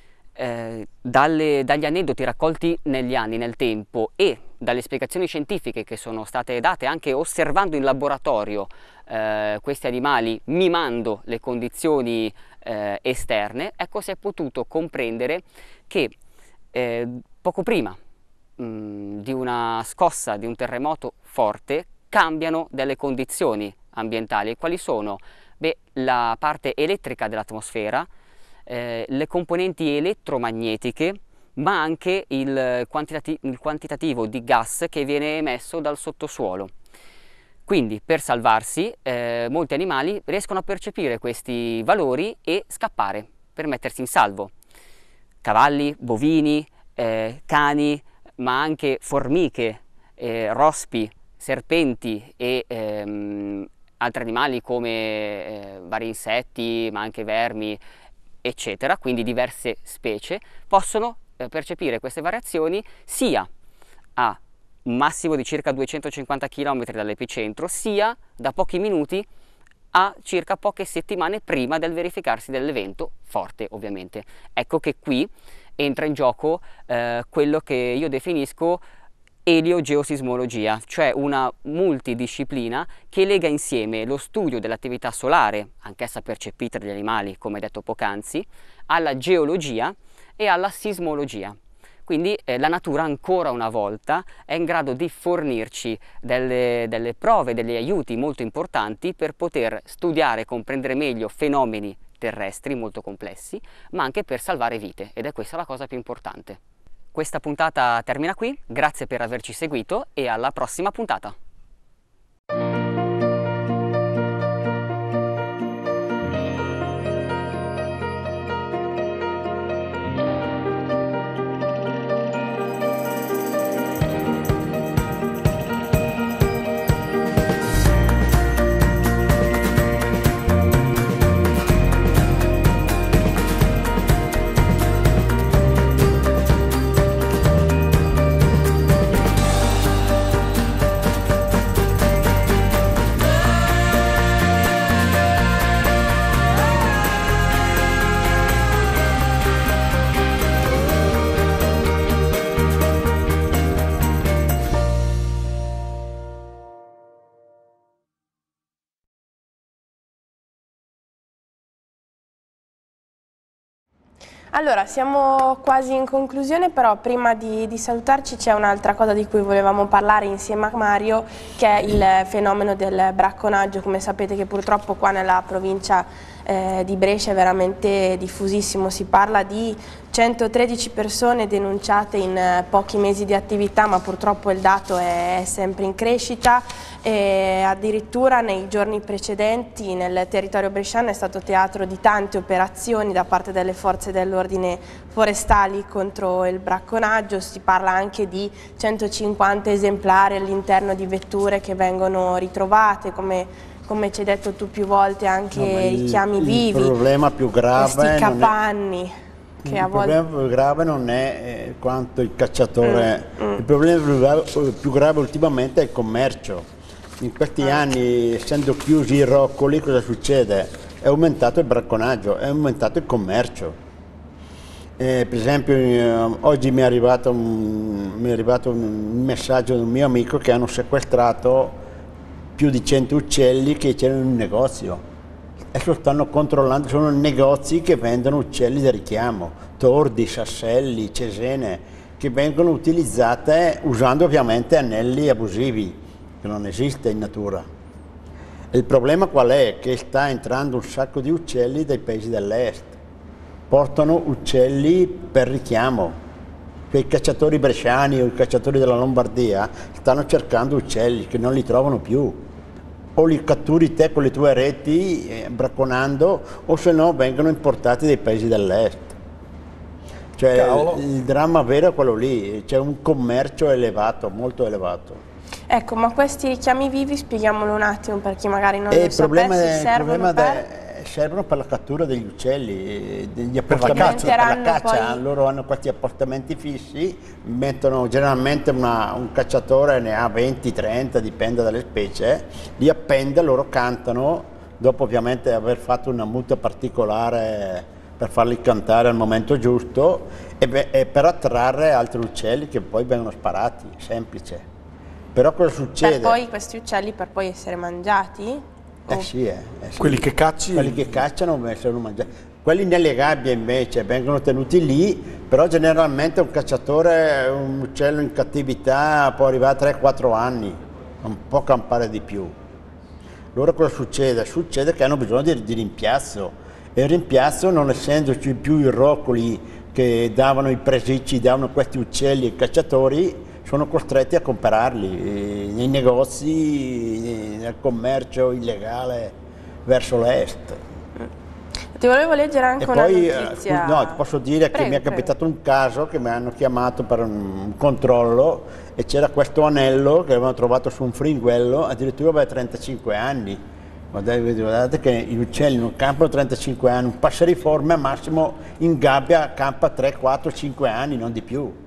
D: dagli aneddoti raccolti negli anni, nel tempo, e dalle spiegazioni scientifiche che sono state date anche osservando in laboratorio questi animali, mimando le condizioni esterne, ecco, si è potuto comprendere che poco prima di una scossa, di un terremoto forte, cambiano delle condizioni ambientali. Quali sono? Beh, la parte elettrica dell'atmosfera, le componenti elettromagnetiche, ma anche il quantitativo di gas che viene emesso dal sottosuolo. Quindi, per salvarsi, molti animali riescono a percepire questi valori e scappare per mettersi in salvo. Cavalli, bovini, cani, ma anche formiche, rospi, serpenti e altri animali come vari insetti, ma anche vermi, eccetera, quindi diverse specie, possono percepire queste variazioni sia a un massimo di circa 250 km dall'epicentro, sia da pochi minuti a circa poche settimane prima del verificarsi dell'evento forte, ovviamente. Ecco che qui entra in gioco quello che io definisco eliogeosismologia, cioè una multidisciplina che lega insieme lo studio dell'attività solare, anch'essa percepita dagli animali, come detto poc'anzi, alla geologia e alla sismologia. Quindi la natura ancora una volta è in grado di fornirci delle prove, degli aiuti molto importanti per poter studiare e comprendere meglio fenomeni terrestri molto complessi, ma anche per salvare vite, ed è questa la cosa più importante. Questa puntata termina qui, grazie per averci seguito e alla prossima puntata!
A: Allora, siamo quasi in conclusione, però prima di salutarci c'è un'altra cosa di cui volevamo parlare insieme a Mario, che è il fenomeno del bracconaggio. Come sapete che purtroppo qua nella provincia di Brescia è veramente diffusissimo, si parla di 113 persone denunciate in pochi mesi di attività, ma purtroppo il dato è sempre in crescita. E addirittura nei giorni precedenti nel territorio bresciano è stato teatro di tante operazioni da parte delle forze dell'ordine forestali contro il bracconaggio. Si parla anche di 150 esemplari all'interno di vetture che vengono ritrovate, come ci hai detto tu più volte, anche richiami vivi,
C: il problema più grave,
A: questi capanni.
C: Il problema più grave non è quanto il cacciatore, il problema più grave ultimamente è il commercio. In questi anni, essendo chiusi i roccoli, cosa succede? È aumentato il bracconaggio, è aumentato il commercio. Per esempio, oggi mi è arrivato un messaggio di un mio amico che hanno sequestrato più di 100 uccelli che c'erano in un negozio. Adesso stanno controllando, sono negozi che vendono uccelli da richiamo, tordi, sasselli, cesene, che vengono utilizzate usando ovviamente anelli abusivi, che non esiste in natura. E il problema qual è? Che sta entrando un sacco di uccelli dai paesi dell'est, portano uccelli per richiamo. Cioè, i cacciatori bresciani o i cacciatori della Lombardia stanno cercando uccelli che non li trovano più, o li catturi te con le tue reti bracconando, o se no vengono importati dai paesi dell'est. Cioè il dramma vero è quello lì, c'è un commercio elevato, molto elevato.
A: Ecco, ma questi richiami vivi, spieghiamolo un attimo per chi magari non lo sapesse, servono per...
C: servono per la cattura degli uccelli, degli
B: Per la
C: appostamenti
A: caccia.
C: per la caccia.
A: Poi...
C: Loro hanno questi appostamenti fissi, mettono generalmente un cacciatore ne ha 20-30, dipende dalle specie, li appende, loro cantano, dopo ovviamente aver fatto una muta particolare per farli cantare al momento giusto e per attrarre altri uccelli che poi vengono sparati, semplice. Però cosa succede?
A: Per poi questi uccelli per poi essere mangiati?
C: Sì.
B: Quelli che cacci?
C: Quelli che cacciano vengono mangiati. Quelli nelle gabbie invece vengono tenuti lì, però generalmente un cacciatore, un uccello in cattività può arrivare a 3-4 anni, non può campare di più. Loro cosa succede? Succede che hanno bisogno di rimpiazzo, e il rimpiazzo, non essendoci più i roccoli che davano i presicci, davano questi uccelli ai cacciatori, sono costretti a comprarli nei negozi, nel commercio illegale verso l'est.
A: Ti volevo leggere anche una notizia.
C: No, ti posso dire che mi è capitato un caso che mi hanno chiamato per un controllo e c'era questo anello che avevano trovato su un fringuello, addirittura aveva 35 anni. Guardate che gli uccelli non campano 35 anni, un passeriforme al massimo in gabbia campa 3, 4, 5 anni, non di più.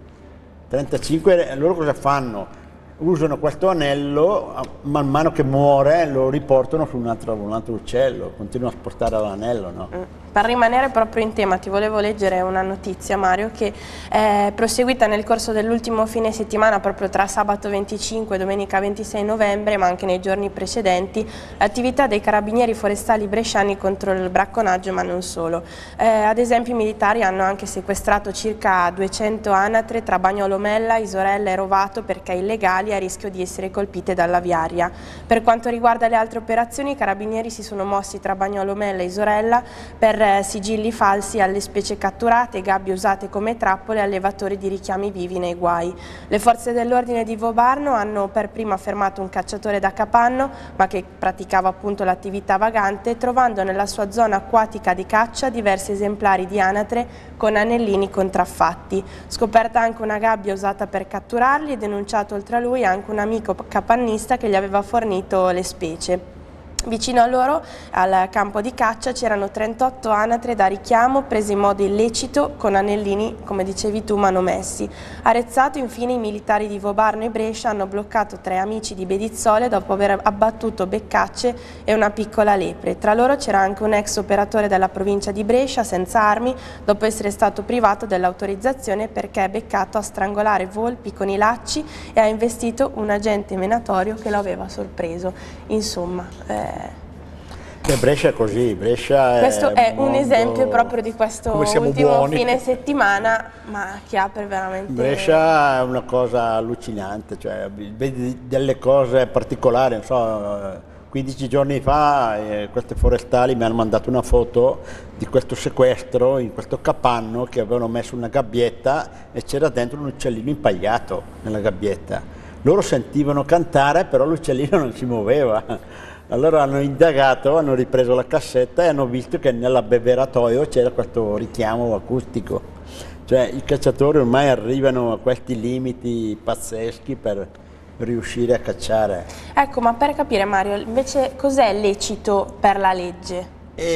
C: 35, loro cosa fanno? Usano questo anello, man mano che muore lo riportano su un altro uccello, continuano a spostare l'anello, no?
A: Per rimanere proprio in tema, ti volevo leggere una notizia, Mario, che è proseguita nel corso dell'ultimo fine settimana, proprio tra sabato 25 e domenica 26 novembre, ma anche nei giorni precedenti, l'attività dei carabinieri forestali bresciani contro il bracconaggio, ma non solo. Ad esempio i militari hanno anche sequestrato circa 200 anatre tra Bagnolo Mella, Isorella e Rovato perché illegali, a rischio di essere colpite dall'aviaria. Per quanto riguarda le altre operazioni, i carabinieri si sono mossi tra Bagnolo Mella e Isorella per sigilli falsi alle specie catturate, gabbie usate come trappole e allevatori di richiami vivi nei guai. Le forze dell'ordine di Vobarno hanno per prima fermato un cacciatore da capanno, ma che praticava appunto l'attività vagante, trovando nella sua zona acquatica di caccia diversi esemplari di anatre con anellini contraffatti. Scoperta anche una gabbia usata per catturarli e denunciato oltre a lui anche un amico capannista che gli aveva fornito le specie. Vicino a loro, al campo di caccia, c'erano 38 anatre da richiamo prese in modo illecito con anellini, come dicevi tu, manomessi. Arezzato, infine, i militari di Vobarno e Brescia hanno bloccato 3 amici di Bedizzole dopo aver abbattuto beccacce e una piccola lepre. Tra loro c'era anche un ex operatore della provincia di Brescia senza armi dopo essere stato privato dell'autorizzazione perché è beccato a strangolare volpi con i lacci e ha investito un agente menatorio che lo aveva sorpreso. Insomma...
C: Brescia è così, Brescia
A: questo è un esempio proprio di questo ultimo
B: buoni.
A: fine settimana, ma che apre veramente...
C: Brescia è una cosa allucinante, cioè vedi delle cose particolari, non so, 15 giorni fa queste forestali mi hanno mandato una foto di questo sequestro in questo capanno che avevano messo una gabbietta e c'era dentro un uccellino impagliato nella gabbietta. Loro sentivano cantare, però l'uccellino non si muoveva. Allora hanno indagato, hanno ripreso la cassetta e hanno visto che nell'abbeveratoio c'era questo richiamo acustico. Cioè i cacciatori ormai arrivano a questi limiti pazzeschi per riuscire a cacciare.
A: Ecco, ma per capire, Mario, invece cos'è lecito per la legge?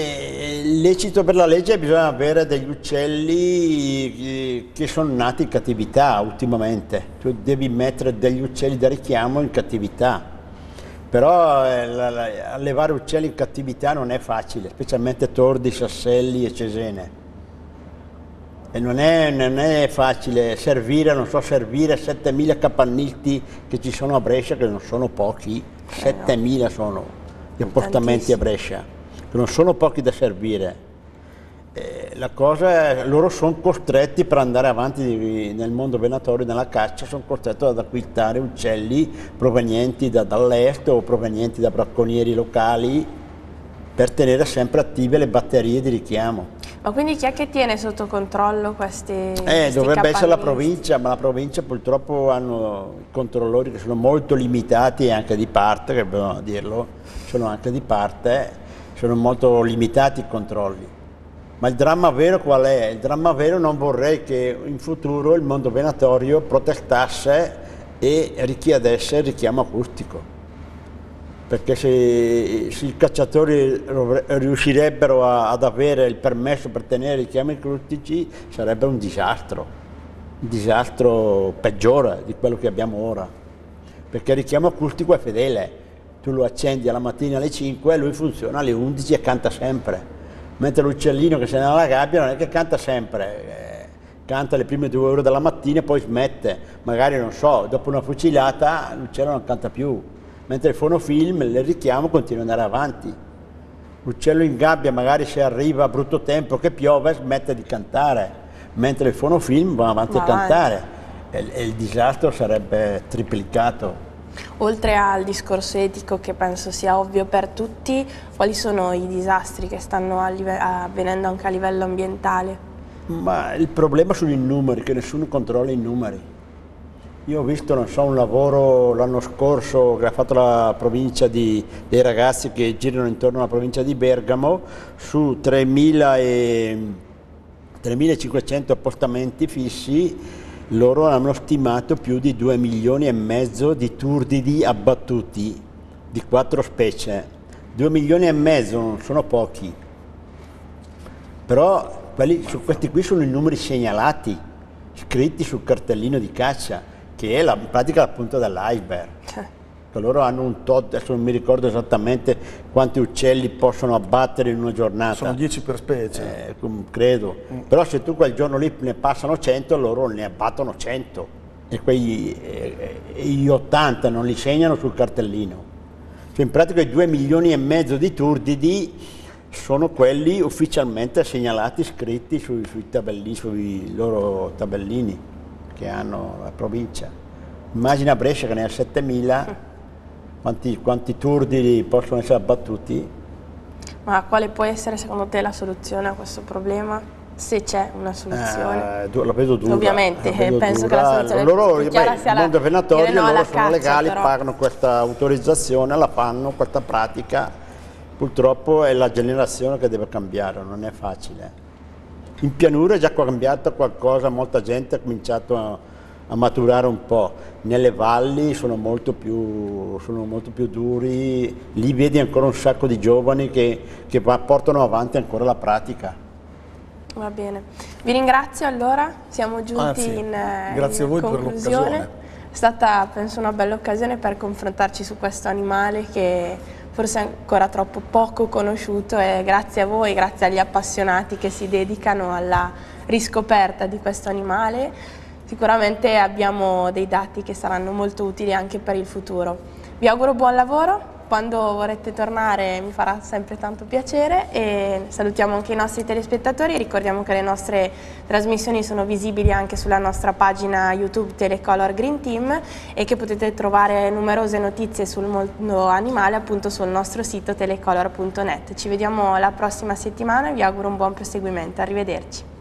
C: Lecito per la legge bisogna avere degli uccelli che sono nati in cattività ultimamente. Tu devi mettere degli uccelli da richiamo in cattività. Però allevare uccelli in cattività non è facile, specialmente tordi, sasselli e cesene. E non è facile servire, non so, servire 7.000 capannisti che ci sono a Brescia, che non sono pochi, 7.000 sono gli appostamenti a Brescia, che non sono pochi da servire. La cosa è, loro sono costretti per andare avanti nel mondo venatorio, nella caccia, sono costretti ad acquistare uccelli provenienti dall'est o provenienti da bracconieri locali per tenere sempre attive le batterie di richiamo.
A: Ma quindi chi è che tiene sotto controllo questi
C: dovrebbe essere la provincia, ma la provincia purtroppo hanno i controllori che sono molto limitati e anche di parte, che bisogna dirlo, sono anche di parte, sono molto limitati i controlli. Ma il dramma vero qual è? Il dramma vero, non vorrei che in futuro il mondo venatorio protestasse e richiedesse il richiamo acustico. perché se i cacciatori riuscirebbero ad avere il permesso per tenere i richiami acustici sarebbe un disastro peggiore di quello che abbiamo ora, perché il richiamo acustico è fedele, tu lo accendi alla mattina alle 5 e lui funziona alle 11 e canta sempre, mentre l'uccellino che se ne ha alla gabbia non è che canta sempre, canta le prime 2 ore della mattina e poi smette, magari non so, dopo una fucilata l'uccello non canta più. Mentre il fonofilm, il richiamo continua ad andare avanti. L'uccello in gabbia magari se arriva a brutto tempo che piove smette di cantare, mentre il fonofilm va avanti a cantare e il disastro sarebbe triplicato.
A: Oltre al discorso etico che penso sia ovvio per tutti, quali sono i disastri che stanno avvenendo anche a livello ambientale?
C: Ma il problema sono i numeri, che nessuno controlla i numeri. Io ho visto, non so, un lavoro l'anno scorso che ha fatto la provincia dei ragazzi che girano intorno alla provincia di Bergamo su 3.500 appostamenti fissi, loro hanno stimato più di 2,5 milioni di turdidi abbattuti di 4 specie. 2,5 milioni non sono pochi, però questi qui sono i numeri segnalati, scritti sul cartellino di caccia, che è in pratica la punta dell'iceberg. Loro hanno un tot, adesso non mi ricordo esattamente quanti uccelli possono abbattere in una giornata.
B: Sono 10 per specie.
C: Credo. Però se tu quel giorno lì ne passano 100, loro ne abbattono 100. E gli 80 non li segnano sul cartellino. Cioè in pratica i 2,5 milioni di turdidi sono quelli ufficialmente segnalati, scritti sui loro tabellini che hanno la provincia. Immagina Brescia che ne ha 7.000, quanti turdidi possono essere abbattuti?
A: Ma quale può essere secondo te la soluzione a questo problema? Se c'è una soluzione?
C: La vedo dura.
A: Ovviamente, penso
C: dura.
A: che la soluzione
C: più
A: chiara sia
C: il mondo venatorio,
A: dire no
C: loro
A: alla
C: sono
A: caccia,
C: legali,
A: però.
C: pagano questa autorizzazione, la fanno, questa pratica. Purtroppo è la generazione che deve cambiare, non è facile. In pianura è già cambiato qualcosa, molta gente ha cominciato a maturare un po'. Nelle valli sono molto più duri, lì vedi ancora un sacco di giovani che portano avanti ancora la pratica.
A: Va bene, vi ringrazio allora, siamo giunti in
B: grazie a voi
A: conclusione.
B: per l'occasione.
A: È stata penso una bella occasione per confrontarci su questo animale che forse è ancora troppo poco conosciuto, e grazie a voi, grazie agli appassionati che si dedicano alla riscoperta di questo animale, sicuramente abbiamo dei dati che saranno molto utili anche per il futuro. Vi auguro buon lavoro, quando vorrete tornare mi farà sempre tanto piacere, e salutiamo anche i nostri telespettatori. Ricordiamo che le nostre trasmissioni sono visibili anche sulla nostra pagina YouTube Telecolor Green Team e che potete trovare numerose notizie sul mondo animale appunto sul nostro sito telecolor.net. Ci vediamo la prossima settimana e vi auguro un buon proseguimento, arrivederci.